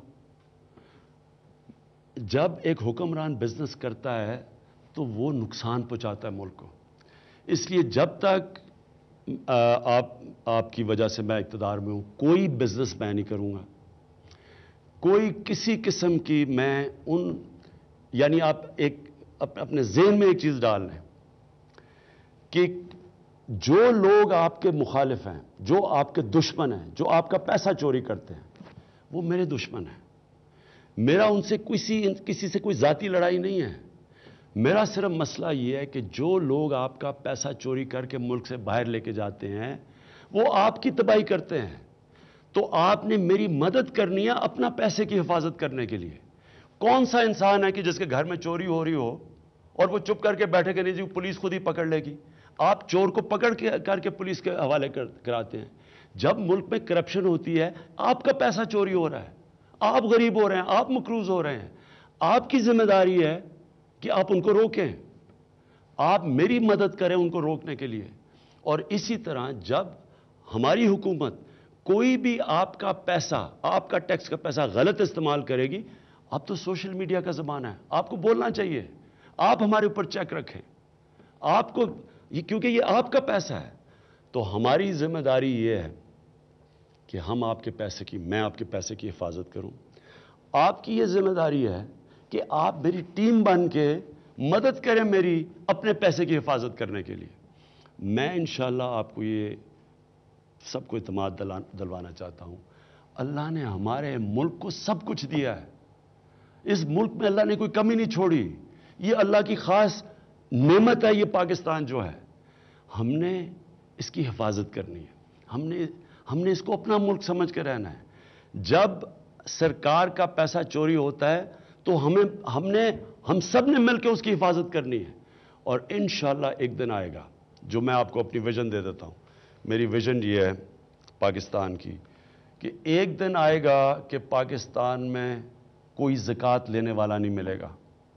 جب ایک حکمران بزنس کرتا ہے تو وہ نقصان پہنچاتا ہے ملک کو. اس لیے جب تک آپ آپ کی وجہ سے میں اقتدار میں ہوں, کوئی بزنس میں نہیں کروں گا. کوئی کسی قسم کی میں ان یعنی آپ ایک اپنے ذہن میں ایک چیز ڈال لیں کہ جو لوگ آپ کے مخالف ہیں, جو آپ کے دشمن ہیں, جو آپ کا پیسہ چوری کرتے ہیں, وہ میرے دشمن ہیں. میرا ان سے کسی کسی سے کوئی ذاتی لڑائی نہیں ہے. میرا صرف مسئلہ یہ ہے کہ جو لوگ آپ کا پیسہ چوری کر کے ملک سے باہر لے کے جاتے ہیں وہ آپ کی تباہی کرتے ہیں. تو آپ نے میری مدد کرنی ہے اپنا پیسے کی حفاظت کرنے کے لیے. کون سا انسان ہے کہ جس کے گھر میں چوری ہو رہی ہو اور وہ چپ کر کے بیٹھے کہ نہیں جی پولیس خود ہی پکڑ لے گی؟ آپ چور کو پکڑ کے کر کے پولیس کے حوالے کراتے ہیں. جب ملک میں کرپشن ہوتی ہے آپ کا پیسہ چوری ہو رہا ہے, آپ غریب ہو رہے ہیں, آپ مقروض ہو رہے ہیں. آپ کی ذمہ داری ہے کہ آپ ان کو روکیں, آپ میری مدد کریں ان کو روکنے کے لیے. اور اسی طرح جب ہماری حکومت کوئی بھی آپ کا پیسہ, آپ کا ٹیکس کا پیسہ غلط استعمال کرے گی, اب تو سوشل میڈیا کا زمانہ ہے, آپ کو بولنا چاہیے, آپ ہمارے اوپر چیک رکھیں, آپ کو یہ کیونکہ یہ آپ کا پیسہ ہے. تو ہماری ذمہ داری یہ ہے کہ ہم آپ کے پیسے کی میں آپ کے پیسے کی حفاظت کروں. آپ کی یہ ذمہ داری ہے کہ آپ میری ٹیم بن کے مدد کریں میری اپنے پیسے کی حفاظت کرنے کے لیے. میں انشاءاللہ آپ کو یہ سب کو اعتماد دلوانا چاہتا ہوں. اللہ نے ہمارے ملک کو سب کچھ دیا ہے. اس ملک میں اللہ نے کوئی کمی نہیں چھوڑی. یہ اللہ کی خاص نعمت ہے یہ پاکستان جو ہے. ہم نے اس کی حفاظت کرنی ہے. ہم نے ہم نے اس کو اپنا ملک سمجھ کے رہنا ہے. جب سرکار کا پیسہ چوری ہوتا ہے تو ہمیں ہم نے ہم سب نے مل کے اس کی حفاظت کرنی ہے. اور انشاءاللہ ایک دن آئے گا جو میں آپ کو اپنی ویژن دے دیتا ہوں. میری ویژن یہ ہے پاکستان کی کہ ایک دن آئے گا کہ پاکستان میں کوئی زکوٰۃ لینے والا نہیں ملے گا.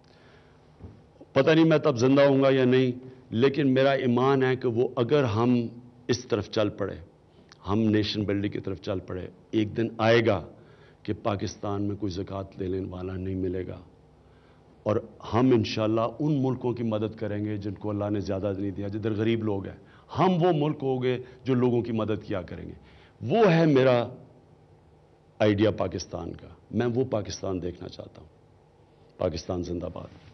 پتہ نہیں میں تب زندہ ہوں گا یا نہیں, لیکن میرا ایمان ہے کہ وہ اگر ہم اس طرف چل پڑے, ہم نیشن بلڈنگ کی طرف چل پڑے, ایک دن آئے گا کہ پاکستان میں کوئی زکوٰۃ لینے والا نہیں ملے گا. اور ہم انشاءاللہ ان ملکوں کی مدد کریں گے جن کو اللہ نے زیادہ نہیں دیا, جدھر غریب لوگ ہیں. ہم وہ ملک ہوں گے جو لوگوں کی مدد کیا کریں گے. وہ ہے میرا آئیڈیا پاکستان کا. میں وہ پاکستان دیکھنا چاہتا ہوں. پاکستان زندہ باد.